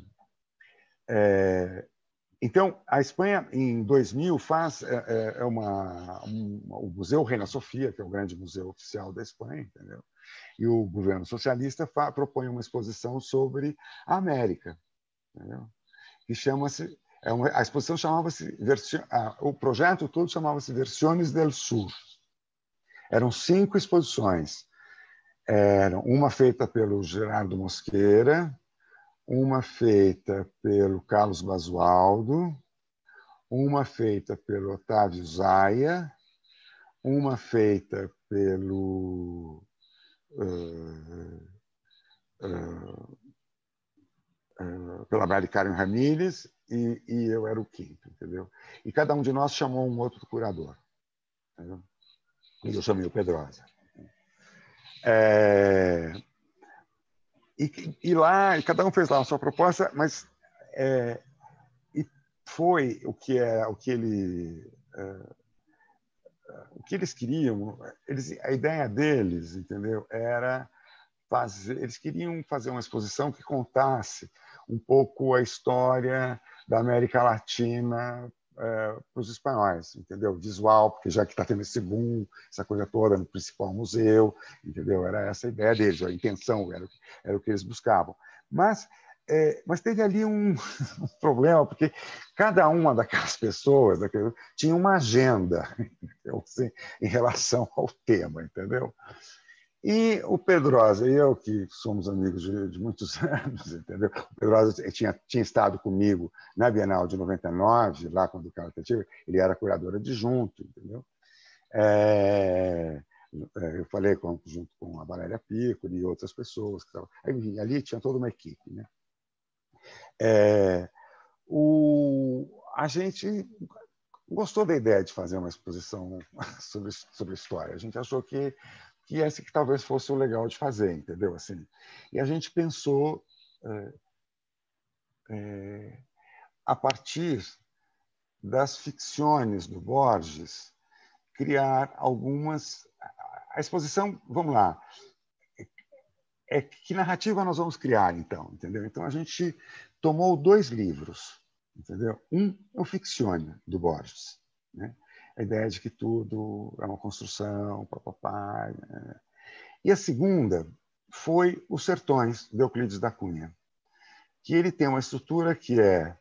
é, então, a Espanha, em dois mil, faz é, é uma, um, o Museu Reina Sofia, que é o grande museu oficial da Espanha, entendeu? E o governo socialista fa, propõe uma exposição sobre a América, entendeu? Que chama-se, é uma, a exposição chamava-se, o projeto todo chamava-se Versiones del Sur. Eram cinco exposições. Era uma feita pelo Gerardo Mosqueira, uma feita pelo Carlos Basualdo, uma feita pelo Otávio Zaia, uma feita pelo uh, uh, uh, pela Mari Karen Ramírez e, e eu era o quinto, entendeu? E cada um de nós chamou um outro curador, entendeu? E eu chamei o Pedrosa. É, e, e lá, e cada um fez lá a sua proposta, mas é, e foi o que é o que ele é, o que eles queriam, eles, a ideia deles, entendeu, era fazer, eles queriam fazer uma exposição que contasse um pouco a história da América Latina é, para os espanhóis, entendeu? Visual, porque já que está tendo esse boom, essa coisa toda no principal museu, entendeu? Era essa a ideia deles, a intenção, era, era o que eles buscavam. Mas, é, mas teve ali um, um problema, porque cada uma daquelas pessoas daquele, tinha uma agenda, entendeu? Assim, em relação ao tema, entendeu? E o Pedrosa e eu, que somos amigos de, de muitos anos, entendeu? O Pedrosa tinha, tinha estado comigo na Bienal de noventa e nove, lá quando o cara teve, ele era curador adjunto, entendeu? É, eu falei com, junto com a Valéria Piccoli e outras pessoas. Que tavam, ali, ali tinha toda uma equipe. Né? É, o, a gente gostou da ideia de fazer uma exposição sobre, sobre história. A gente achou que que esse que talvez fosse o legal de fazer, entendeu? Assim, e a gente pensou é, é, a partir das ficções do Borges criar algumas. A exposição, vamos lá, é que narrativa nós vamos criar então, entendeu? Então a gente tomou dois livros, entendeu? Um é o Ficcione do Borges, né? A ideia de que tudo é uma construção, papapá, né? E a segunda foi Os Sertões, de Euclides da Cunha, que ele tem uma estrutura que é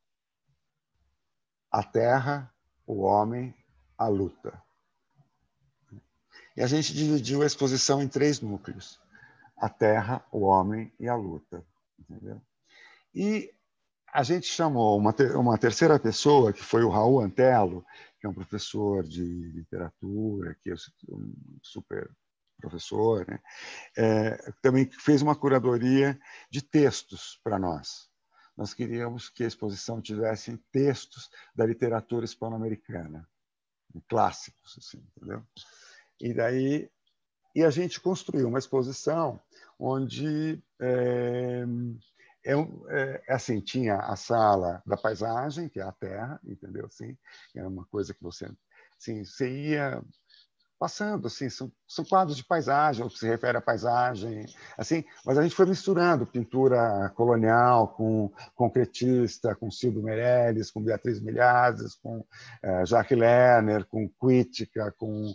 a terra, o homem, a luta. E a gente dividiu a exposição em três núcleos: a terra, o homem e a luta. Entendeu? E a gente chamou uma, ter uma terceira pessoa, que foi o Raul Antelo, que é um professor de literatura, que é um super professor, né? É, também fez uma curadoria de textos para nós. Nós queríamos que a exposição tivesse textos da literatura hispano-americana. clássicos, assim, entendeu? E daí e a gente construiu uma exposição onde é, é, é, assim, tinha a sala da paisagem, que é a terra, entendeu? Assim, era uma coisa que você, assim, você ia passando, assim, são, são quadros de paisagem, o que se refere à paisagem, assim, mas a gente foi misturando pintura colonial com concretista, com Silvio Meirelles, com Beatriz Milhazes, com eh, Jacques Lerner, com Quítica, com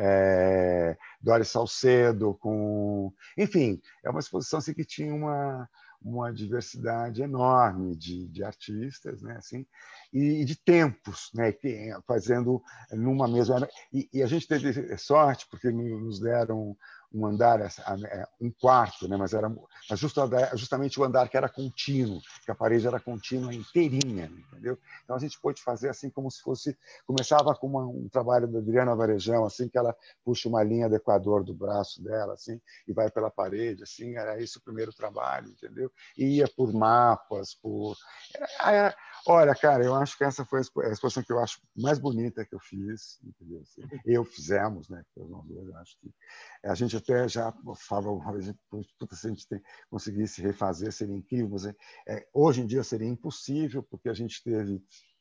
eh, Doris Salcedo, com... Enfim, é uma exposição assim, que tinha uma, uma diversidade enorme de, de artistas, né, assim, e de tempos, né, que, fazendo numa mesma... E, e a gente teve sorte, porque nos deram um andar, um quarto, né, mas era mas justamente o andar que era contínuo, que a parede era contínua inteirinha, entendeu? Então a gente pôde fazer assim como se fosse... Começava com uma, um trabalho da Adriana Varejão, assim, que ela puxa uma linha do equador do braço dela, assim, e vai pela parede, assim, era esse o primeiro trabalho, entendeu? E ia por mapas, por... Era, olha, cara, eu acho que essa foi a exposição que eu acho mais bonita que eu fiz, entendeu? Assim, eu fizemos, né? Eu acho que a gente até já falou uma vez, se a gente tem, conseguisse refazer, seria incrível, mas é, hoje em dia seria impossível, porque a gente teve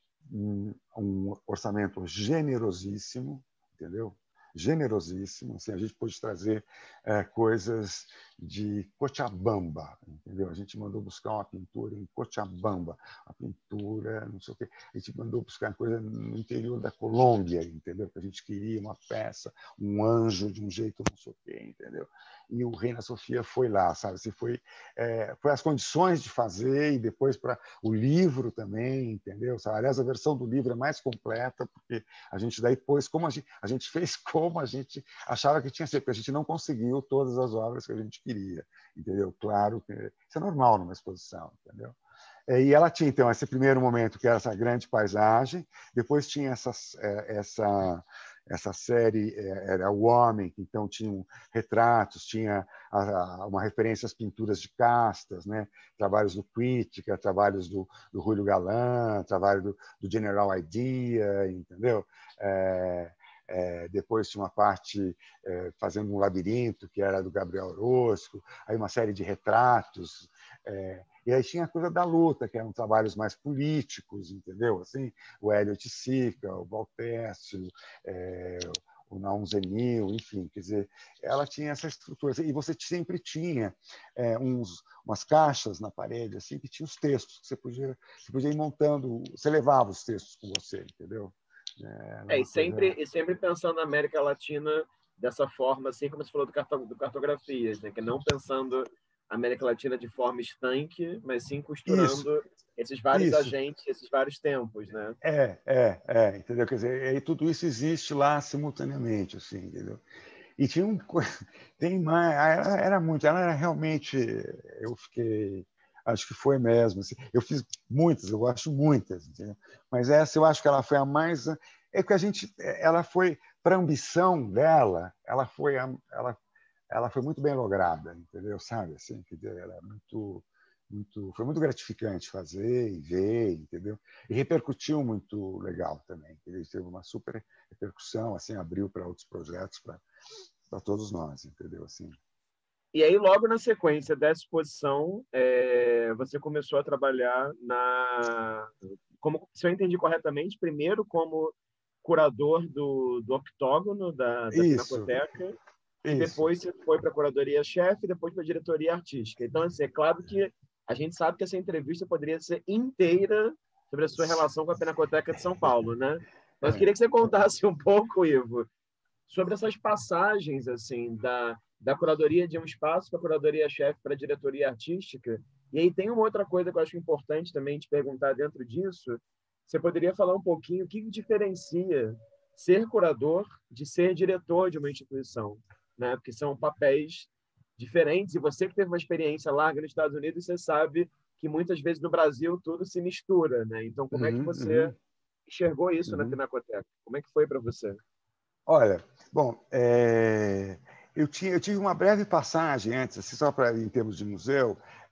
um, um orçamento generosíssimo, entendeu? Generosíssimo, assim, a gente pôde trazer é, coisas de Cochabamba, entendeu? A gente mandou buscar uma pintura em Cochabamba, uma pintura, não sei o quê. A gente mandou buscar coisa no interior da Colômbia, entendeu? Que a gente queria uma peça, um anjo de um jeito não sei o quê, entendeu? E o Reina Sofia foi lá, sabe? Assim, foi, é, foi as condições de fazer e depois para o livro também, entendeu? Aliás, a versão do livro é mais completa, porque a gente daí pôs como a gente, a gente fez como a gente achava que tinha que ser, porque a gente não conseguiu todas as obras que a gente queria, entendeu? Claro que isso é normal numa exposição, entendeu? E ela tinha, então, esse primeiro momento, que era essa grande paisagem, depois tinha essa, essa, essa série, era O Homem, que então tinha retratos, tinha uma referência às pinturas de castas, né? Trabalhos do Quítica, trabalhos do, do Julio Galán, trabalho do, do General Idea, entendeu? É, É, depois tinha uma parte é, fazendo um labirinto, que era do Gabriel Orozco, aí uma série de retratos, é, e aí tinha a coisa da luta, que eram trabalhos mais políticos, entendeu? Assim, o Elliot Sica, o Valtécio, é, o Naum Zenil, enfim, quer dizer, ela tinha essa estrutura. E você sempre tinha é, uns, umas caixas na parede, assim, que tinha os textos, que você podia, você podia ir montando, você levava os textos com você, entendeu? É, e sempre, e sempre pensando na América Latina dessa forma, assim como você falou do, carto, do Cartografias, né? Que não pensando a América Latina de forma estanque, mas sim costurando isso, esses vários isso. agentes, esses vários tempos, né? É, é, é, entendeu? Quer dizer, e tudo isso existe lá simultaneamente, assim, entendeu? E tinha um tem mais, era, era muito, ela era realmente, eu fiquei, acho que foi mesmo, assim, eu fiz muitas, eu acho muitas, entendeu? Mas essa eu acho que ela foi a mais, é que a gente, ela foi para a ambição dela, ela foi, ela, ela foi muito bem lograda, entendeu? Sabe, assim, que ela é muito Muito, foi muito gratificante fazer e ver, entendeu? E repercutiu muito legal também. Ele teve uma super repercussão, assim, abriu para outros projetos, para para todos nós, entendeu? Assim. E aí, logo na sequência dessa exposição, é, você começou a trabalhar na, como, se eu entendi corretamente, primeiro como curador do, do Octógono da, da Isso, Pinacoteca, e isso. depois você foi para a curadoria-chefe, e depois para a diretoria artística. Então, assim, é claro que a gente sabe que essa entrevista poderia ser inteira sobre a sua relação com a Pinacoteca de São Paulo, né? Mas eu É. queria que você contasse um pouco, Ivo, sobre essas passagens assim da, da curadoria de um espaço para a curadoria-chefe para a diretoria artística. E aí tem uma outra coisa que eu acho importante também te perguntar dentro disso. Você poderia falar um pouquinho o que diferencia ser curador de ser diretor de uma instituição, né? Porque são papéis diferentes e você que teve uma experiência larga nos Estados Unidos, você sabe que muitas vezes no Brasil tudo se mistura, né? Então, como é que Uhum, você uhum, enxergou isso na uhum. Pinacoteca? Como é que foi para você? Olha, bom, é, eu, tinha, eu tive uma breve passagem antes, assim, só para em termos de museu,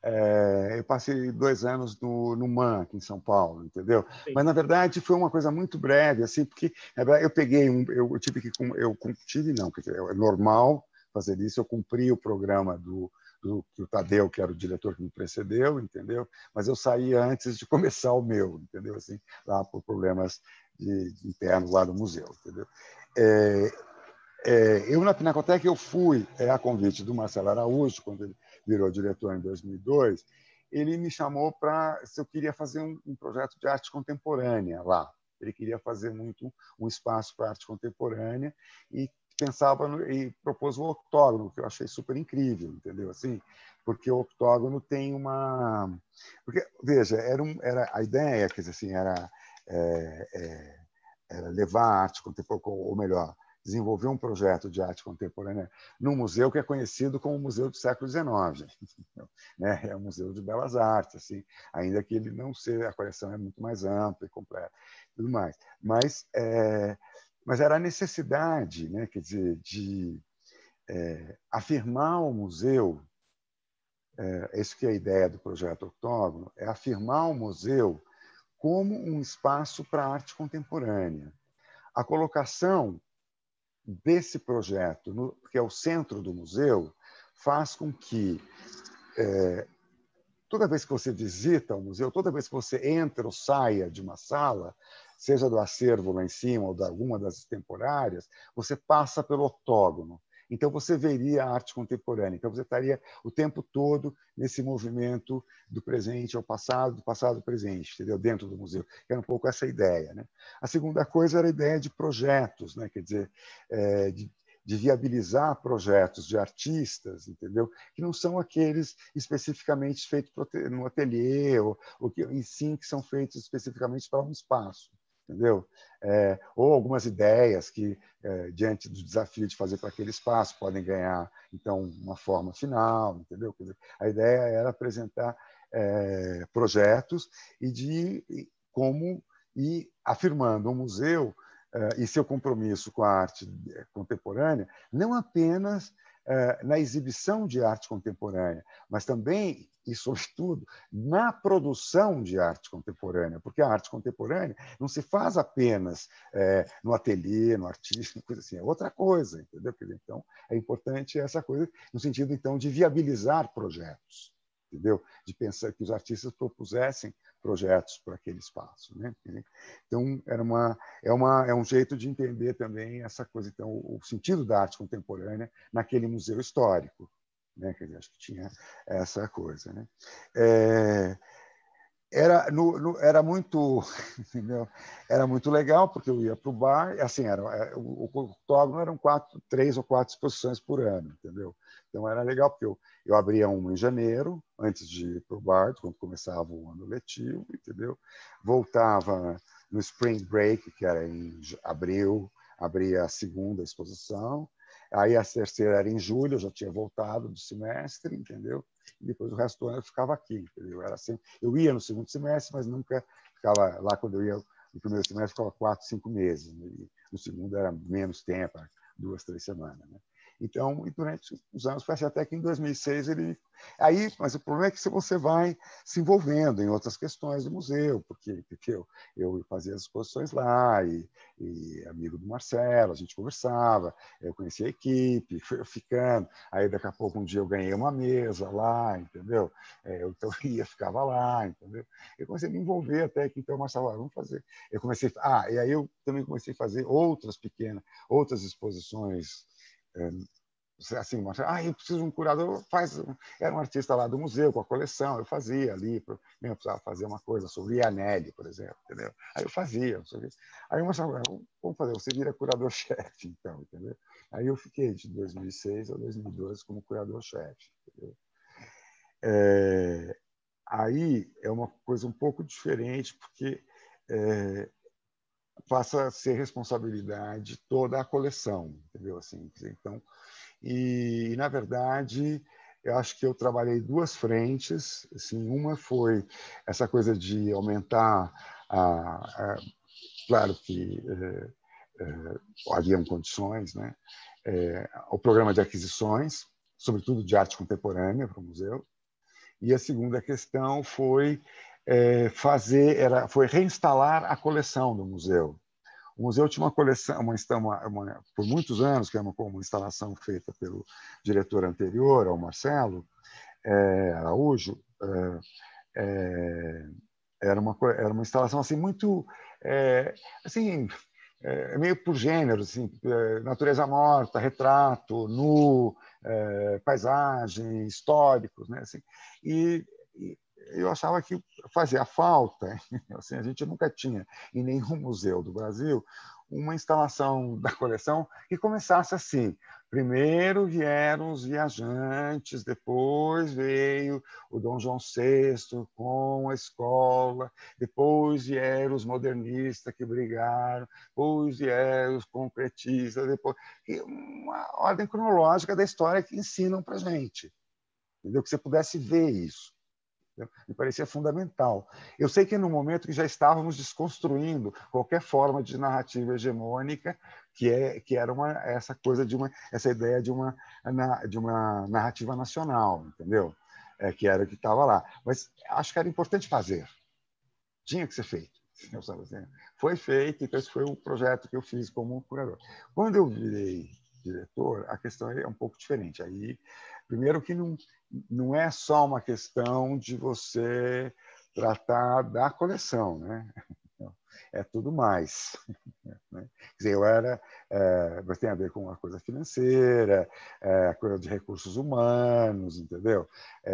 É, eu passei dois anos no, no M A N, aqui em São Paulo, entendeu? Sim. Mas, na verdade, foi uma coisa muito breve, assim, porque na verdade, eu peguei um... Eu tive que... Eu tive, não, porque é normal fazer isso, eu cumpri o programa do, do, do Tadeu, que era o diretor que me precedeu, entendeu? Mas eu saí antes de começar o meu, entendeu? Assim, lá por problemas de, de internos lá do museu, entendeu? É, é, eu, na Pinacoteca, eu fui, é, a convite do Marcelo Araújo, quando ele virou diretor em dois mil e dois, ele me chamou para se eu queria fazer um, um projeto de arte contemporânea lá. Ele queria fazer muito um espaço para arte contemporânea e pensava no, e propôs o octógono, que eu achei super incrível, entendeu? Assim, porque o octógono tem uma, porque veja, era, um, era a ideia, quer dizer assim, era, é, é, era levar a arte contemporânea, ou melhor, desenvolver um projeto de arte contemporânea num museu que é conhecido como Museu do Século dezenove, né? É um museu de belas artes, assim, ainda que ele não seja, a coleção é muito mais ampla e completa, tudo mais. Mas, é, mas era a necessidade, né? Quer dizer, de é, afirmar o museu, é, isso que é a ideia do projeto Octógono, é afirmar o museu como um espaço para a arte contemporânea. A colocação desse projeto, no, que é o centro do museu, faz com que, é, toda vez que você visita o museu, toda vez que você entra ou saia de uma sala, seja do acervo lá em cima ou de alguma das temporárias, você passa pelo octógono. Então, você veria a arte contemporânea. Então, você estaria o tempo todo nesse movimento do presente ao passado, do passado ao presente, entendeu? Dentro do museu. Era um pouco essa ideia, né? A segunda coisa era a ideia de projetos, né? Quer dizer, é, de, de viabilizar projetos de artistas, entendeu? Que não são aqueles especificamente feitos no ateliê, ou, ou que, e sim que são feitos especificamente para um espaço. Entendeu? É, ou algumas ideias que, é, diante do desafio de fazer para aquele espaço, podem ganhar, então, uma forma final. Entendeu? Quer dizer, a ideia era apresentar é, projetos e de e como ir afirmando o museu é, e seu compromisso com a arte contemporânea, não apenas é, na exibição de arte contemporânea, mas também e, sobretudo, na produção de arte contemporânea, porque a arte contemporânea não se faz apenas é, no ateliê, no artista, coisa assim, é outra coisa, entendeu? Então, é importante essa coisa, no sentido, então, de viabilizar projetos, entendeu? De pensar que os artistas propusessem projetos para aquele espaço, né? Então, era uma, é, uma, é um jeito de entender também essa coisa, então, o sentido da arte contemporânea naquele museu histórico. Né? Quer dizer, acho que tinha essa coisa. Né? É, era, no, no, era, muito, entendeu? Era muito legal, porque eu ia para o bar, assim, era, o, o octógono eram quatro, três ou quatro exposições por ano, entendeu? Então era legal, porque eu, eu abria uma em janeiro, antes de ir para o bar, quando começava o ano letivo, entendeu? Voltava no Spring Break, que era em abril, abria a segunda exposição. Aí a terceira era em julho, eu já tinha voltado do semestre, entendeu? E depois o resto do ano eu ficava aqui, entendeu? Era assim, eu ia no segundo semestre, mas nunca ficava lá. Quando eu ia no primeiro semestre, ficava quatro, cinco meses. Né? E no segundo era menos tempo, duas, três semanas. Né? Então, e durante os anos, foi até que em dois mil e seis ele... Aí, mas o problema é que você vai se envolvendo em outras questões do museu, porque, porque eu, eu fazia as exposições lá, e, e amigo do Marcelo, a gente conversava, eu conhecia a equipe, fui ficando, aí daqui a pouco um dia eu ganhei uma mesa lá, entendeu? Eu então ia, ficava lá, entendeu? Eu comecei a me envolver até que então o Marcelo, ah, vamos fazer. Eu comecei, ah, e aí eu também comecei a fazer outras pequenas, outras exposições, assim, ah, eu preciso de um curador, faz, era um artista lá do museu com a coleção, eu fazia ali, eu precisava fazer uma coisa sobre Ianelli, por exemplo, entendeu? Aí eu fazia, aí uma vamos fazer, você vira curador-chefe, então, entendeu? Aí eu fiquei de dois mil e seis a dois mil e doze como curador-chefe, entendeu? É, aí é uma coisa um pouco diferente, porque é, passa a ser responsabilidade toda a coleção, entendeu? Assim, então, e, na verdade, eu acho que eu trabalhei duas frentes. Assim, uma foi essa coisa de aumentar a... a claro que é, é, haviam condições, né? É, o programa de aquisições, sobretudo de arte contemporânea para o museu, E a segunda questão foi é, fazer, era, foi reinstalar a coleção do museu. O museu tinha uma coleção, uma, uma, uma, por muitos anos, que é uma, uma instalação feita pelo diretor anterior, ao Marcelo é, Araújo, é, é, era, uma, era uma instalação assim, muito é, assim, é, meio por gênero, assim, é, natureza morta, retrato, nu, é, paisagem, históricos, né? Assim, e, e eu achava que fazia falta, assim, a gente nunca tinha em nenhum museu do Brasil uma instalação da coleção que começasse assim. Primeiro vieram os viajantes, depois veio o Dom João sexto com a escola, depois vieram os modernistas que brigaram, depois vieram os concretistas, depois... E uma ordem cronológica da história que ensinam para a gente. Entendeu? Que você pudesse ver isso. Me parecia fundamental. Eu sei que no momento que já estávamos desconstruindo qualquer forma de narrativa hegemônica, que é que era uma essa coisa de uma essa ideia de uma de uma narrativa nacional, entendeu? É, que era o que estava lá. Mas acho que era importante fazer. Tinha que ser feito. Foi feito, então esse foi o projeto que eu fiz como curador. Quando eu virei diretor, a questão é um pouco diferente. Aí, primeiro que não não é só uma questão de você tratar da coleção, né? É tudo mais. Quer dizer, eu era, é, mas tem a ver com a coisa financeira, é, a coisa de recursos humanos, entendeu?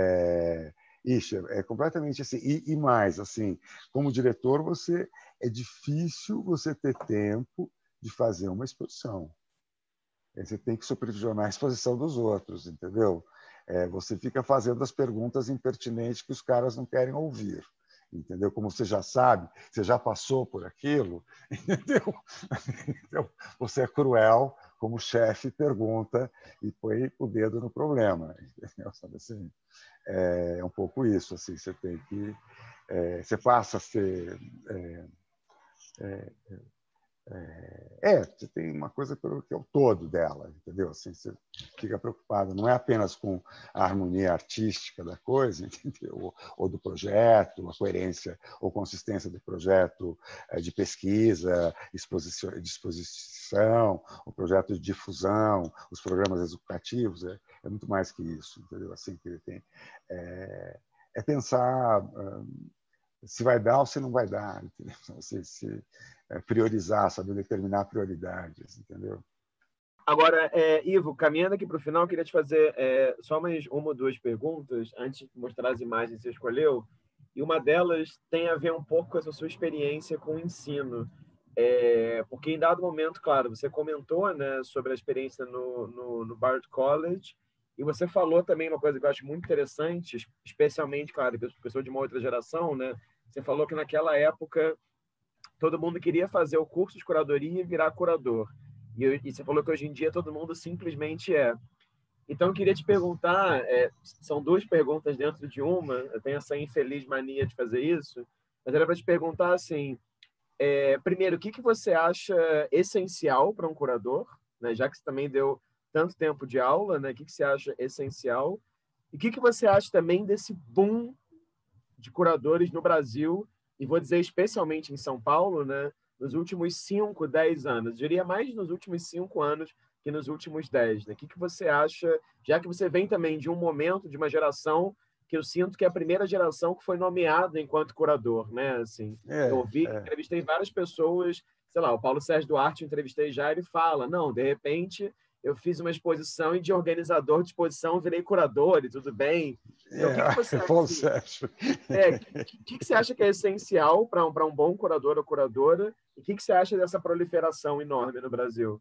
É, Ixi, é completamente assim. E, e mais, assim, como diretor, você é difícil você ter tempo de fazer uma exposição. Você tem que supervisionar a exposição dos outros, entendeu? É, você fica fazendo as perguntas impertinentes que os caras não querem ouvir, entendeu? Como você já sabe, você já passou por aquilo, entendeu? Então, você é cruel, como chefe pergunta e põe o dedo no problema, entendeu? Sabe assim, é um pouco isso, assim, você tem que, é, você passa a ser é, é, É, você tem uma coisa que é o todo dela, entendeu? Assim, você fica preocupado, não é apenas com a harmonia artística da coisa, entendeu? Ou, ou do projeto, a coerência ou consistência do projeto de pesquisa, exposição, de exposição, o projeto de difusão, os programas educativos, é, é muito mais que isso, entendeu? Assim que ele tem é, é pensar hum, se vai dar ou se não vai dar, entendeu? Se, se priorizar, saber determinar prioridades, entendeu? Agora, é, Ivo, caminhando aqui para o final, eu queria te fazer é, só mais uma ou duas perguntas, antes de mostrar as imagens que você escolheu, e uma delas tem a ver um pouco com essa sua experiência com o ensino, é, porque em dado momento, claro, você comentou, né, sobre a experiência no, no, no Bard College, e você falou também uma coisa que eu acho muito interessante, especialmente, claro, pessoa de uma outra geração, né, você falou que naquela época todo mundo queria fazer o curso de curadoria e virar curador. E, e você falou que hoje em dia todo mundo simplesmente é. Então, eu queria te perguntar, é, são duas perguntas dentro de uma, eu tenho essa infeliz mania de fazer isso, mas era para te perguntar assim, é, primeiro, o que, que você acha essencial para um curador, né? Já que você também deu tanto tempo de aula, né? O que, que você acha essencial? E o que, que você acha também desse boom de curadores no Brasil, e vou dizer especialmente em São Paulo, né, nos últimos cinco, dez anos. Eu diria mais nos últimos cinco anos que nos últimos dez. Né? O que, que você acha, já que você vem também de um momento, de uma geração que eu sinto que é a primeira geração que foi nomeada enquanto curador, né? Assim, é, eu ouvi, é. entrevistei várias pessoas, sei lá, o Paulo Sérgio Duarte eu entrevistei já, ele fala, não, de repente eu fiz uma exposição e de organizador de exposição virei curador e tudo bem. Então, o que, que você É, acha? Paulo Assim, Sérgio. é, o que, que, que você acha que é essencial para um, para um bom curador ou curadora? E o que, que você acha dessa proliferação enorme no Brasil?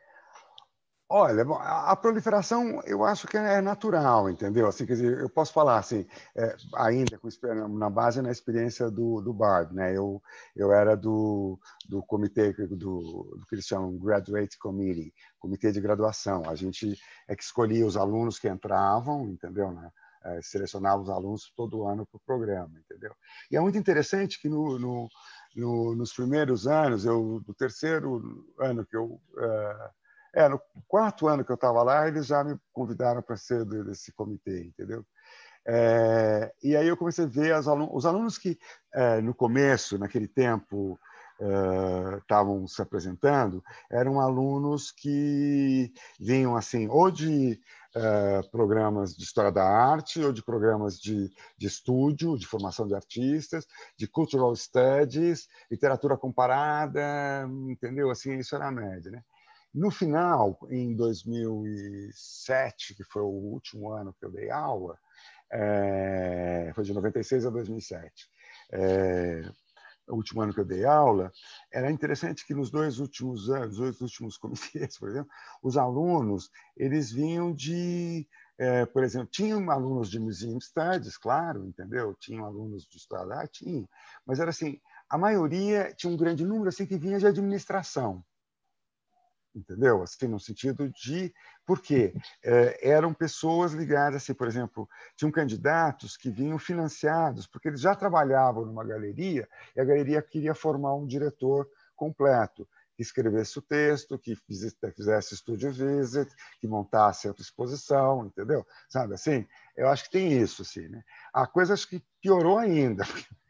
Olha, bom, a proliferação eu acho que é natural, entendeu? Assim, quer dizer, eu posso falar assim, é, ainda com, na base na experiência do, do Bard, né? Eu, eu era do, do comitê do, do que eles chamam Graduate Committee, comitê de graduação. A gente é que escolhia os alunos que entravam, entendeu? Né? É, selecionava os alunos todo ano para o programa, entendeu? E é muito interessante que no, no, no, nos primeiros anos, eu, do terceiro ano que eu uh, É, no quarto ano que eu estava lá, eles já me convidaram para ser desse comitê, entendeu? É, e aí eu comecei a ver as alunos, os alunos que, é, no começo, naquele tempo, estavam uh, se apresentando, eram alunos que vinham assim, ou de uh, programas de História da Arte, ou de programas de, de estúdio, de formação de artistas, de Cultural Studies, literatura comparada, entendeu? Assim, isso era a média, né? No final, em dois mil e sete, que foi o último ano que eu dei aula, é, foi de noventa e seis a dois mil e sete, é, o último ano que eu dei aula, era interessante que nos dois últimos anos, dois últimos comitês, por exemplo, os alunos, eles vinham de, é, por exemplo, tinham alunos de Museum Studies, claro, entendeu? Tinham alunos de História da Arte, tinham, mas era assim, a maioria tinha um grande número assim que vinha de administração. Entendeu? Assim, no sentido de... Por quê? É, eram pessoas ligadas, assim, por exemplo, tinham candidatos que vinham financiados, porque eles já trabalhavam numa galeria e a galeria queria formar um diretor completo, que escrevesse o texto, que fizesse estúdio visit, que montasse a exposição, entendeu? Sabe, assim, eu acho que tem isso, assim, né? A coisa acho que piorou ainda,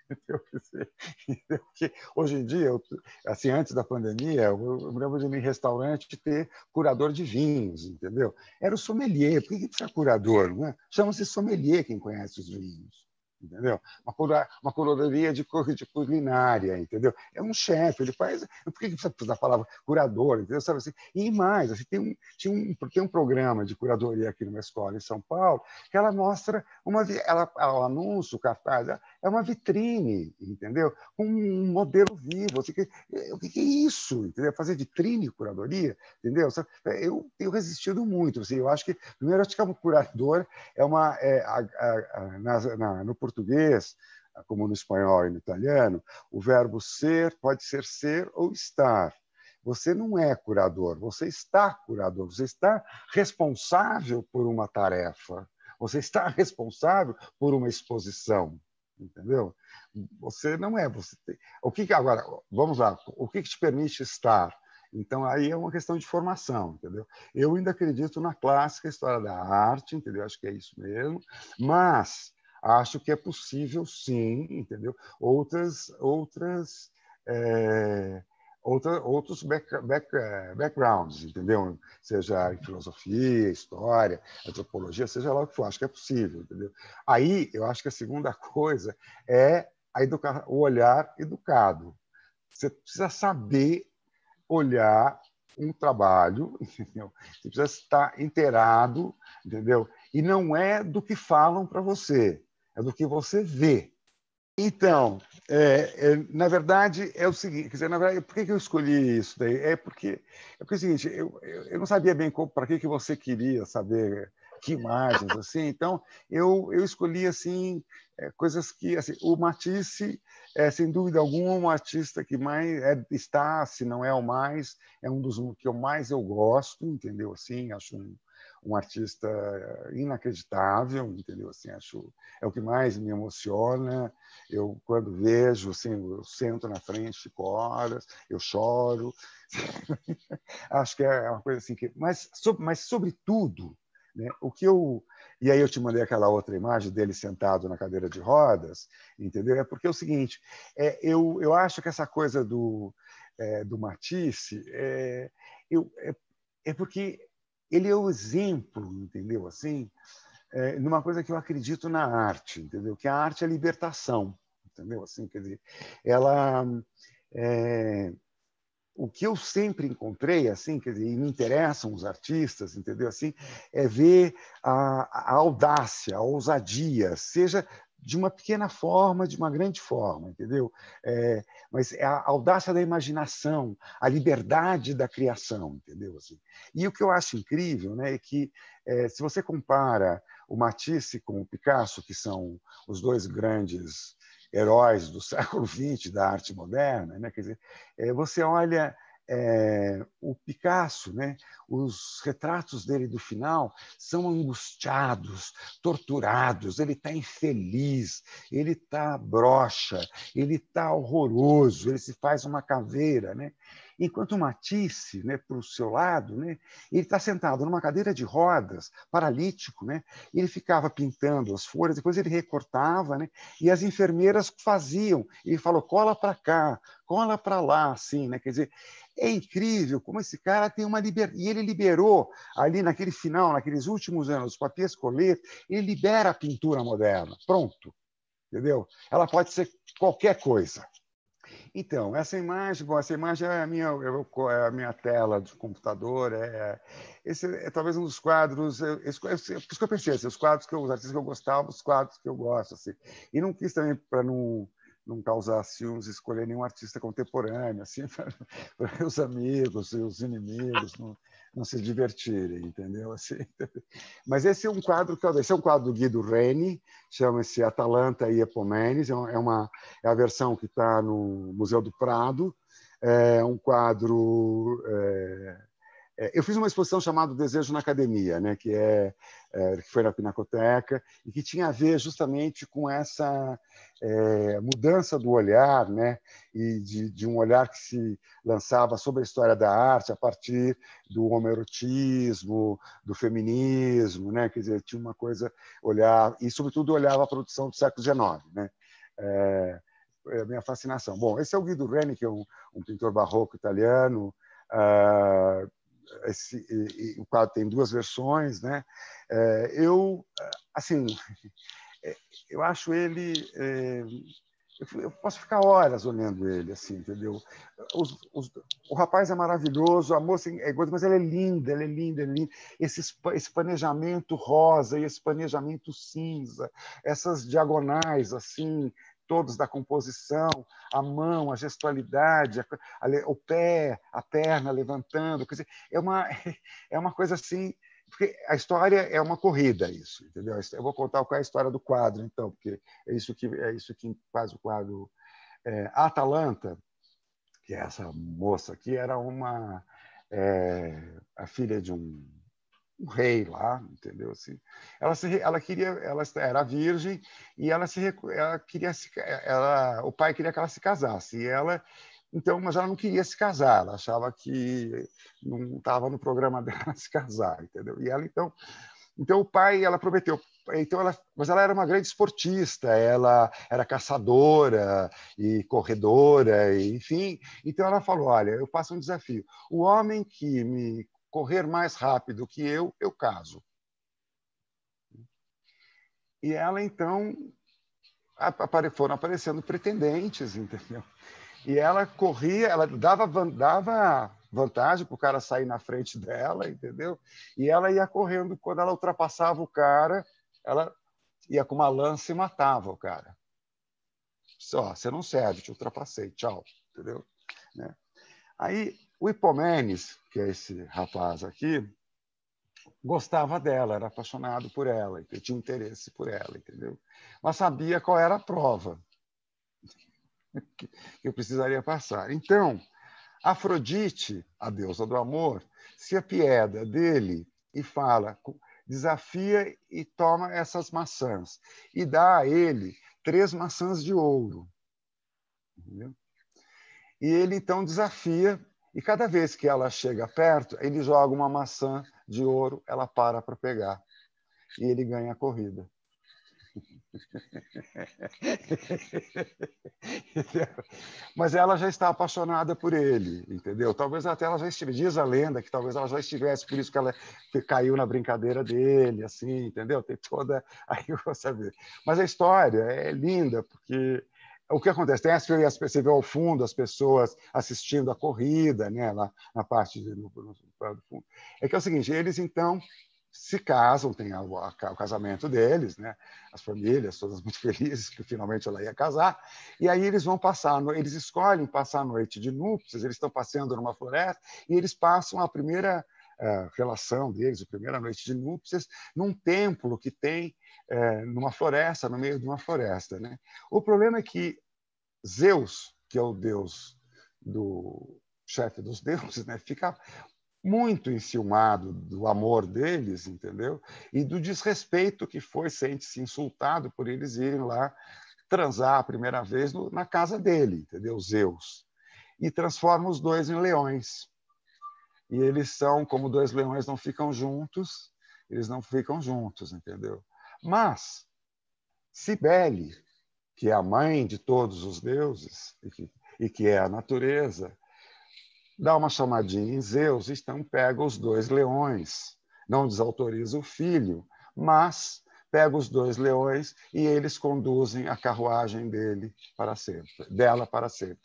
porque hoje em dia, eu, assim, antes da pandemia, eu me lembro de ir em restaurante ter curador de vinhos, entendeu? Era o sommelier. Por que precisa curador? Não é? Chama-se sommelier quem conhece os vinhos, entendeu? Uma, cura, uma curadoria de, de culinária, entendeu? É um chefe, ele faz... Por que precisa da palavra curador, entendeu? Sabe assim? E mais, assim, tem, um, tinha um, tem um programa de curadoria aqui numa escola em São Paulo que ela mostra uma... Ela, o anúncio, o cartaz, é uma vitrine, entendeu? Com um modelo vivo. Assim, que, o que é isso? Entendeu? Fazer vitrine curadoria, entendeu? Eu tenho resistido muito. Assim, eu acho que, primeiro, acho que um curador é uma... É, a, a, a, na, na, no português, como no espanhol e no italiano, o verbo ser pode ser ser ou estar. Você não é curador, você está curador, você está responsável por uma tarefa, você está responsável por uma exposição, entendeu? Você não é. Você tem... O que agora? Vamos lá. O que te permite estar? Então aí é uma questão de formação, entendeu? Eu ainda acredito na clássica história da arte, entendeu? Acho que é isso mesmo, mas acho que é possível, sim, entendeu? Outras, outras, é, outra, outros back, back, backgrounds, entendeu? Seja em filosofia, história, antropologia, seja lá o que for, acho que é possível, entendeu? Aí, eu acho que a segunda coisa é a educa... o olhar educado. Você precisa saber olhar um trabalho, entendeu? Você precisa estar inteirado, entendeu? E não é do que falam para você, é do que você vê. Então, é, é, na verdade, é o seguinte, quer dizer, na verdade, por que, que eu escolhi isso daí? É porque, é porque é o seguinte, eu, eu não sabia bem para que, que você queria saber que imagens, assim, então eu, eu escolhi, assim, é, coisas que, assim, o Matisse, é, sem dúvida alguma, um artista que mais é, está, se não é o mais, é um dos que eu mais eu gosto, entendeu? Assim, acho um, um artista inacreditável, entendeu? Assim, acho é o que mais me emociona. Eu quando vejo, assim, eu sento na frente, fico horas, eu choro. Acho que é uma coisa assim que, mas, mas sobretudo, né, o que eu e aí eu te mandei aquela outra imagem dele sentado na cadeira de rodas, entendeu? É porque é o seguinte, é, eu eu acho que essa coisa do é, do Matisse é, eu, é, é porque ele é o exemplo, entendeu? Assim, é, numa coisa que eu acredito na arte, entendeu? Que a arte é libertação, entendeu? Assim, quer dizer, ela é, o que eu sempre encontrei, assim, quer dizer, e me interessam os artistas, entendeu? Assim, é ver a, a audácia, a ousadia, seja de uma pequena forma, de uma grande forma, entendeu? É, mas é a audácia da imaginação, a liberdade da criação, entendeu? Assim, e o que eu acho incrível, né, é que é, se você compara o Matisse com o Picasso, que são os dois grandes heróis do século vinte da arte moderna, né? Quer dizer, você olha é, o Picasso, né? Os retratos dele do final são angustiados, torturados, ele está infeliz, ele está broxa, ele está horroroso, ele se faz uma caveira, né? Enquanto o Matisse, né, para o seu lado, né, ele está sentado numa cadeira de rodas, paralítico, né, e ele ficava pintando as folhas, depois ele recortava, né, e as enfermeiras faziam. Ele falou, cola para cá, cola para lá, assim, né? Quer dizer, é incrível como esse cara tem uma liberdade. E ele liberou, ali naquele final, naqueles últimos anos, o Papier Collet, ele libera a pintura moderna. Pronto. Entendeu? Ela pode ser qualquer coisa. Então, essa imagem, bom, essa imagem é a minha, é a minha tela do computador, é, esse é talvez um dos quadros, é, esse, é, por isso que eu pensei, assim, os quadros que eu, os artistas que eu gostava, os quadros que eu gosto, assim. E não quis também, para não, não causar ciúmes, escolher nenhum artista contemporâneo, assim, para os amigos e os inimigos não, não se divertirem, entendeu? Assim, mas esse é um quadro que esse é um quadro do Guido Reni, chama-se Atalanta e Epomenes, é uma é a versão que está no Museu do Prado, é um quadro é, é, eu fiz uma exposição chamada Desejo na Academia, né, que é, é que foi na Pinacoteca e que tinha a ver justamente com essa é, mudança do olhar, né, e de, de um olhar que se lançava sobre a história da arte a partir do homoerotismo, do feminismo, né, quer dizer, tinha uma coisa olhar e sobretudo olhava a produção do século dezenove, né. É, é a minha fascinação. Bom, esse é o Guido Reni, que é um, um pintor barroco italiano. Uh, esse, e, e, o quadro tem duas versões, né? É, eu, assim, eu acho ele, é, eu, eu posso ficar horas olhando ele, assim, entendeu? Os, os, o rapaz é maravilhoso, a moça é igual, mas ela é linda, ela é linda, ela é linda. Esse, esse planejamento rosa e esse planejamento cinza, essas diagonais, assim, todos da composição, a mão, a gestualidade, a, a, o pé, a perna levantando, quer dizer, é uma, é uma coisa assim, porque a história é uma corrida, isso, entendeu? Eu vou contar qual é a história do quadro, então, porque é isso que, é isso que faz o quadro. É, a Atalanta, que é essa moça aqui, era uma, é, a filha de um um rei lá, entendeu? Assim, ela se, ela queria, ela era virgem e ela se, ela queria se, ela, o pai queria que ela se casasse e ela, então, mas ela não queria se casar, ela achava que não estava no programa dela se casar, entendeu? E ela então, então o pai, ela prometeu, então ela, mas ela era uma grande esportista, ela era caçadora e corredora, e, enfim, então ela falou, olha, eu faço um desafio, o homem que me correr mais rápido que eu, eu caso. E ela, então, foram aparecendo pretendentes, entendeu? E ela corria, ela dava, dava vantagem para o cara sair na frente dela, entendeu? E ela ia correndo, quando ela ultrapassava o cara, ela ia com uma lança e matava o cara. Só, você não serve, te ultrapassei, tchau, entendeu? Né? Aí, o Hipomenes, que é esse rapaz aqui, gostava dela, era apaixonado por ela, tinha interesse por ela, entendeu? Mas sabia qual era a prova que eu precisaria passar. Então, Afrodite, a deusa do amor, se apieda dele e fala, desafia e toma essas maçãs e dá a ele três maçãs de ouro. Entendeu? E ele então desafia e cada vez que ela chega perto, ele joga uma maçã de ouro, ela para para pegar. E ele ganha a corrida. Mas ela já está apaixonada por ele, entendeu? Talvez até ela já estivesse, diz a lenda que talvez ela já estivesse, por isso que ela que caiu na brincadeira dele, assim, entendeu? Tem toda aí você vê. Mas a história é linda porque o que acontece? Tem as, você vê ao fundo as pessoas assistindo a corrida, né? Lá na parte do, no, no, do fundo. É que é o seguinte, eles então se casam, tem o, a, o casamento deles, né? As famílias todas muito felizes que finalmente ela ia casar, e aí eles vão passar, eles escolhem passar a noite de núpcias, eles estão passeando numa floresta e eles passam a primeira uh, relação deles, a primeira noite de núpcias, num templo que tem uh, numa floresta, no meio de uma floresta, né? O problema é que Zeus, que é o deus do chefe dos deuses, né? Fica muito enciumado do amor deles, entendeu? E do desrespeito que foi, sente-se insultado por eles irem lá transar a primeira vez no, na casa dele, entendeu? Zeus. e transforma os dois em leões. E eles são, como dois leões não ficam juntos, eles não ficam juntos, entendeu? Mas Cibele, que é a mãe de todos os deuses e que, e que é a natureza, dá uma chamadinha em Zeus, então pega os dois leões, não desautoriza o filho, mas pega os dois leões e eles conduzem a carruagem dele para sempre, dela para sempre.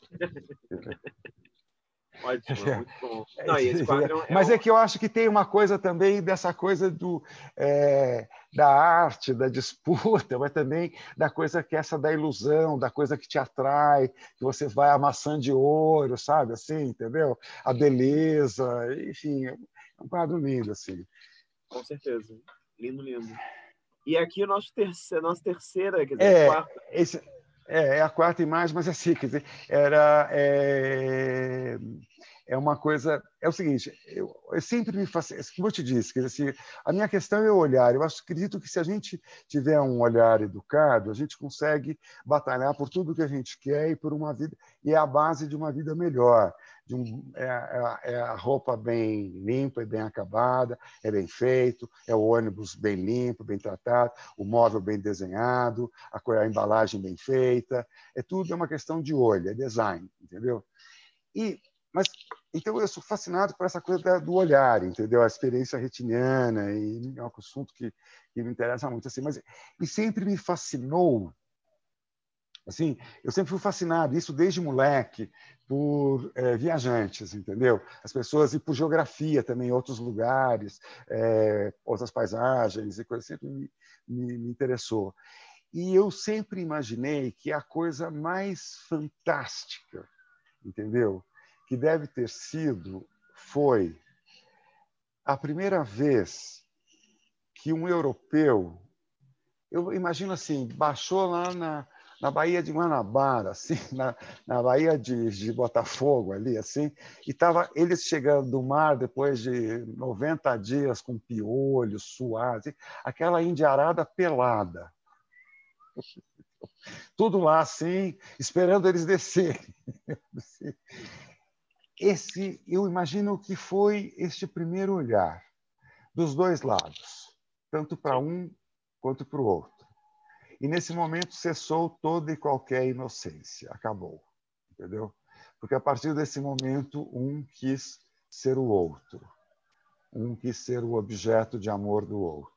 Ótimo, muito bom. Não, e esse quadro é Mas um... é que eu acho que tem uma coisa também dessa coisa do, é, da arte, da disputa, mas também da coisa que é essa da ilusão, da coisa que te atrai, que você vai a maçã de ouro, sabe? Assim, entendeu? A beleza, enfim, é um quadro lindo, assim. Com certeza. Lindo, lindo. E aqui o nosso terceiro, nossa terceira, quer dizer, É, quarta. esse, é, é a quarta imagem, mas assim, quer dizer, era... É... É uma coisa. É o seguinte, eu, eu sempre me faço. Como eu te disse, quer dizer, assim, a minha questão é o olhar. Eu acho, acredito que se a gente tiver um olhar educado, a gente consegue batalhar por tudo que a gente quer e por uma vida. E é a base de uma vida melhor. De um, é, é, é a roupa bem limpa e bem acabada, é bem feito, é o ônibus bem limpo, bem tratado, o móvel bem desenhado, a, a embalagem bem feita. É tudo é uma questão de olho, é design, entendeu? E Mas, então, eu sou fascinado por essa coisa do olhar, entendeu? A experiência retiniana, e é um assunto que, que me interessa muito. Assim, mas, e sempre me fascinou, assim, eu sempre fui fascinado, isso desde moleque, por é, viajantes, entendeu? As pessoas, e por geografia também, outros lugares, é, outras paisagens, e coisa sempre me, me, me interessou. E eu sempre imaginei que a coisa mais fantástica, entendeu? Que deve ter sido, foi a primeira vez que um europeu, eu imagino assim, baixou lá na, na Baía de Guanabara, assim, na, na Baía de, de Botafogo, ali, assim, e estava eles chegando do mar depois de noventa dias com piolhos, suados, assim, aquela indiarada pelada. Tudo lá, assim, esperando eles descerem. Esse, eu imagino que foi este primeiro olhar dos dois lados, tanto para um quanto para o outro. E nesse momento cessou toda e qualquer inocência, acabou, entendeu? Porque a partir desse momento um quis ser o outro, um quis ser o objeto de amor do outro.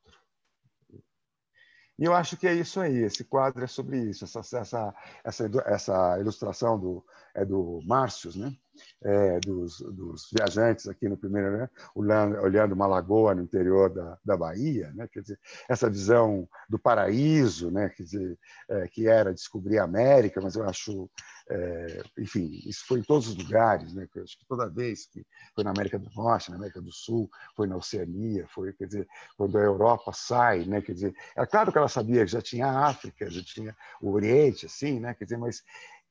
E eu acho que é isso aí, esse quadro é sobre isso, essa, essa, essa, essa ilustração do, é do Márcios, né? É, dos, dos viajantes aqui no primeiro, né? olhando, olhando uma lagoa no interior da, da Bahia, né? Quer dizer, essa visão do paraíso, né? Quer dizer, é, que era descobrir a América, mas eu acho, é, enfim, isso foi em todos os lugares, né? Eu acho que toda vez que foi na América do Norte, na América do Sul, foi na Oceania, foi, quer dizer, quando a Europa sai, né? Quer dizer, é claro que ela sabia que já tinha a África, já tinha o Oriente, assim, né? Quer dizer, mas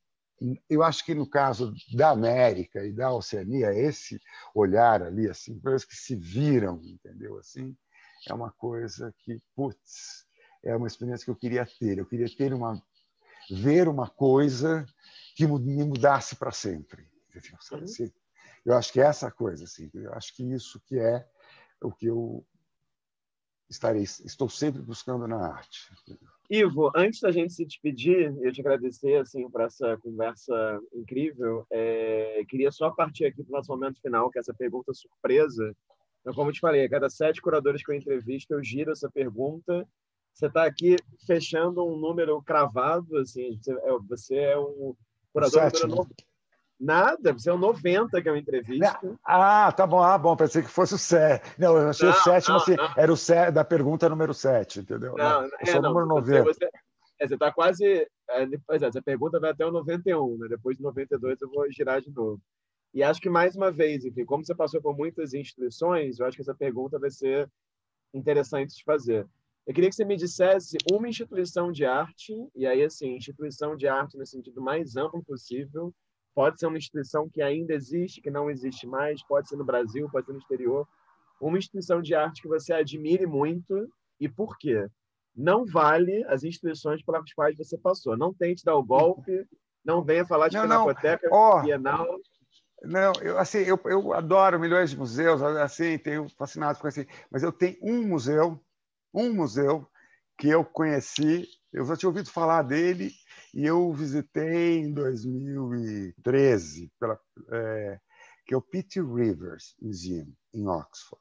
eu acho que no caso da América e da Oceania, esse olhar ali, assim, coisas que se viram, entendeu? Assim, é uma coisa que, putz, é uma experiência que eu queria ter. Eu queria ter uma, ver uma coisa que me mudasse para sempre. Sabe? Assim, eu acho que é essa coisa, assim, eu acho que isso que é o que eu estarei, estou sempre buscando na arte. Ivo, antes da gente se despedir, eu te agradecer assim por essa conversa incrível. É, queria só partir aqui para o nosso momento final, que é essa pergunta surpresa. Então, como eu te falei, a cada sete curadores que eu entrevisto, eu giro essa pergunta. Você está aqui fechando um número cravado, assim, você é, você é um O curador número sétimo. nove. Nada, você é o noventa que eu entrevisto. Ah, tá bom, ah, bom, pensei que fosse o sétimo. Não, eu achei Não, o sétimo, não, assim, não. era o sé, da pergunta número sete, entendeu? Não, Não, eu é, sou o não. número Você, noventa. você, é, você está quase. É, pois é, essa pergunta vai até o noventa e um, né? Depois do noventa e dois eu vou girar de novo. E acho que, mais uma vez, enfim, como você passou por muitas instituições, eu acho que essa pergunta vai ser interessante de fazer. Eu queria que você me dissesse uma instituição de arte, e aí, assim, instituição de arte no sentido mais amplo possível. Pode ser uma instituição que ainda existe, que não existe mais, pode ser no Brasil, pode ser no exterior. Uma instituição de arte que você admire muito e por quê? Não vale as instituições pelas quais você passou. Não tente dar o golpe, não venha falar de Não, não, Pinacoteca ó, Bienal. Não, eu, assim, eu, eu adoro milhões de museus, assim, tenho fascinado por assim, mas eu tenho um museu, um museu que eu conheci, eu já tinha ouvido falar dele e eu visitei em dois mil e treze, pela, é, que é o Pitt Rivers Museum, em Oxford.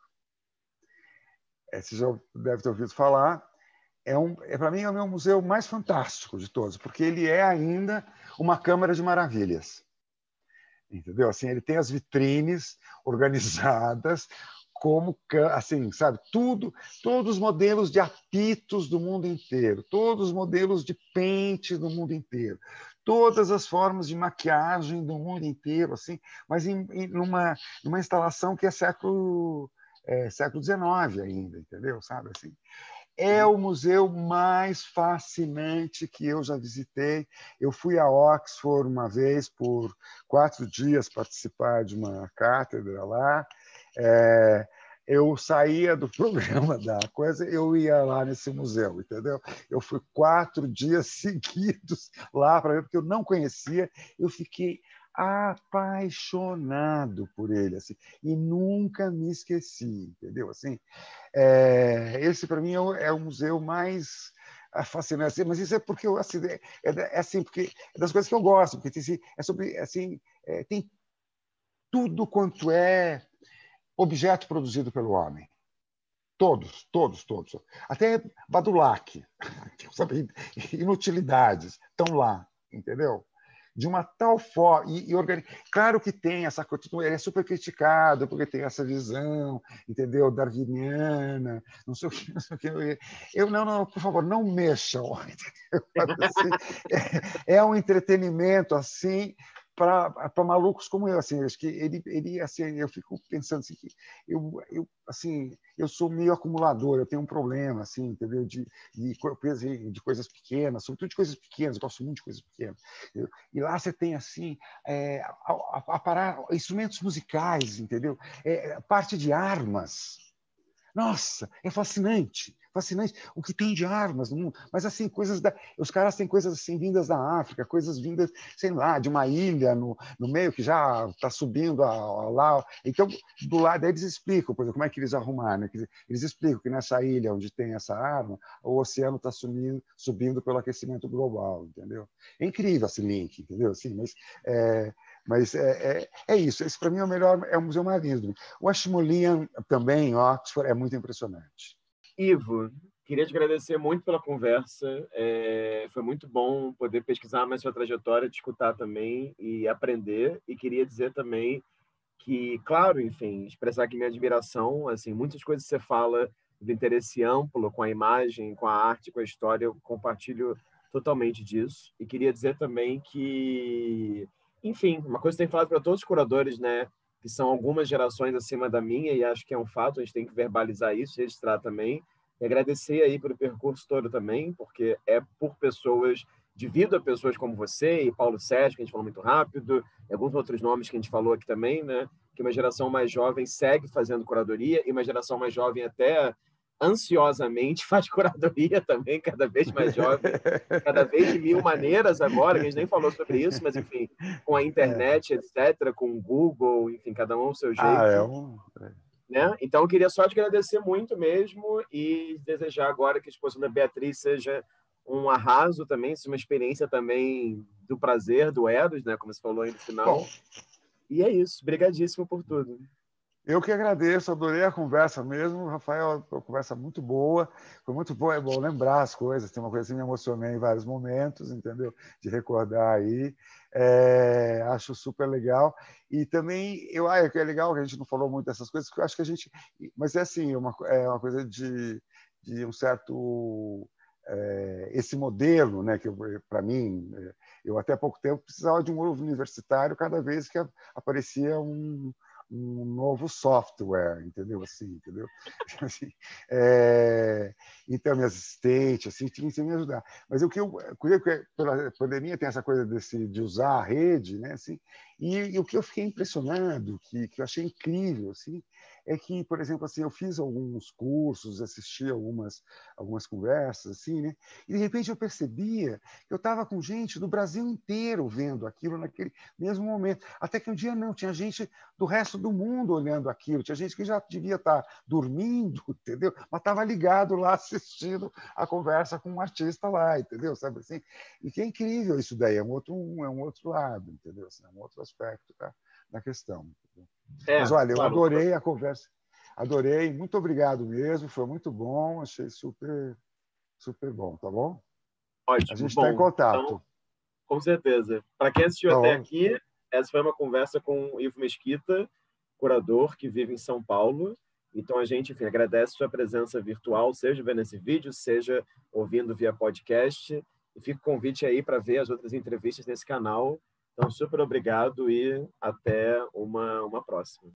É, você já deve ter ouvido falar. É um, é, para mim, é o meu museu mais fantástico de todos, porque ele é ainda uma câmara de maravilhas. Entendeu? Assim, ele tem as vitrines organizadas como, assim, sabe, tudo, todos os modelos de apitos do mundo inteiro, todos os modelos de pente do mundo inteiro, todas as formas de maquiagem do mundo inteiro, assim, mas em, em numa, numa instalação que é século é, século dezenove ainda, entendeu? Sabe assim? É o museu mais fascinante que eu já visitei. Eu fui a Oxford uma vez por quatro dias participar de uma cátedra lá. É, eu saía do programa da coisa, eu ia lá nesse museu, entendeu? Eu fui quatro dias seguidos lá para ver, porque eu não conhecia. Eu fiquei apaixonado por ele, assim, e nunca me esqueci, entendeu? Assim, é, esse, para mim, é o, é o museu mais fascinante. Mas isso é porque eu, assim, é, é assim, porque é das coisas que eu gosto, porque assim, é sobre, assim, é, tem tudo quanto é objeto produzido pelo homem. Todos, todos, todos. Até Badulac, sabe, inutilidades, estão lá, entendeu? De uma tal forma. E, e organi... Claro que tem essa coisa, ele é super criticado porque tem essa visão, entendeu? Darwiniana, não sei o que, não sei o que. Eu, não, não, por favor, não mexam. Assim, é, é um entretenimento assim para malucos como eu, assim, acho que ele, ele, assim, eu fico pensando assim, que eu, eu, assim, eu sou meio acumulador, eu tenho um problema, assim, entendeu, de, de, de coisas pequenas, sobretudo de coisas pequenas, eu gosto muito de coisas pequenas. Eu, e lá você tem assim, é, a, a, a parar, instrumentos musicais, entendeu, é, parte de armas. Nossa, é fascinante, fascinante o que tem de armas no mundo. Mas assim, coisas da, os caras têm coisas assim vindas da África, coisas vindas, sei lá, de uma ilha no, no meio que já está subindo a, a, lá. Então, do lado eles explicam, por exemplo, como é que eles arrumaram. Né? Eles explicam que nessa ilha onde tem essa arma, o oceano está subindo, subindo pelo aquecimento global, entendeu? É incrível esse link, entendeu? Assim, mas é, mas é, é, é isso. Esse para mim é o melhor, é o museu mais lindo. O Ashmolean também, em Oxford, é muito impressionante. Ivo, queria te agradecer muito pela conversa. É, foi muito bom poder pesquisar mais sua trajetória, te escutar também e aprender. E queria dizer também que, claro, enfim, expressar aqui minha admiração. Assim, muitas coisas que você fala do interesse amplo com a imagem, com a arte, com a história, eu compartilho totalmente disso. E queria dizer também que, enfim, uma coisa que tem falado para todos os curadores, né? Que são algumas gerações acima da minha, e acho que é um fato, a gente tem que verbalizar isso, registrar também, e agradecer aí pelo percurso todo também, porque é por pessoas, devido a pessoas como você e Paulo Sérgio, que a gente falou muito rápido, e alguns outros nomes que a gente falou aqui também, né? Que uma geração mais jovem segue fazendo curadoria, e uma geração mais jovem até ansiosamente faz curadoria também, cada vez mais jovem, cada vez de mil maneiras agora, que a gente nem falou sobre isso, mas enfim, com a É. internet, etcétera, com o Google, enfim, cada um ao seu Ah, é jeito, um. né? Então, eu queria só te agradecer muito mesmo e desejar agora que a exposição da Beatriz seja um arraso também, seja uma experiência também do prazer, do Eros, né? Como você falou aí no final. Bom, E é isso. Obrigadíssimo por tudo. eu que agradeço, adorei a conversa mesmo, Rafael, uma conversa muito boa, foi muito bom, é bom lembrar as coisas, tem uma coisa que me emocionei em vários momentos, entendeu? De recordar aí, é, acho super legal, e também, eu acho que é legal que a gente não falou muito dessas coisas, porque eu acho que a gente, mas é assim, uma, é uma coisa de, de um certo, é, esse modelo, né, que para mim, eu até há pouco tempo precisava de um universitário cada vez que aparecia um um novo software, entendeu? Assim, entendeu? Assim, é, então, minha assistente, assim, tinha que me ajudar. Mas o que eu queria que pela pandemia tem essa coisa desse, de usar a rede, né? Assim, E, e o que eu fiquei impressionado, que, que eu achei incrível, assim, é que, por exemplo, assim, eu fiz alguns cursos, assisti algumas, algumas conversas, assim, né? E, de repente, eu percebia que eu estava com gente do Brasil inteiro vendo aquilo naquele mesmo momento. Até que um dia não, tinha gente do resto do mundo olhando aquilo, tinha gente que já devia estar dormindo, entendeu? Mas estava ligado lá assistindo a conversa com um artista lá, entendeu? Sabe assim? E que é incrível isso daí, é um outro, é um outro lado, entendeu? Assim, é um outro aspecto da, da questão. Entendeu? É, Mas, olha, eu claro. adorei a conversa, adorei, muito obrigado mesmo, foi muito bom, achei super, super bom, tá bom? A Ótimo. gente está em Bom, então, contato. com certeza. Para quem assistiu Tá até bom? aqui, essa foi uma conversa com o Ivo Mesquita, curador que vive em São Paulo. Então, a gente, enfim, agradece sua presença virtual, seja vendo esse vídeo, seja ouvindo via podcast. E fica o convite aí para ver as outras entrevistas nesse canal. Então, super obrigado e até uma, uma próxima.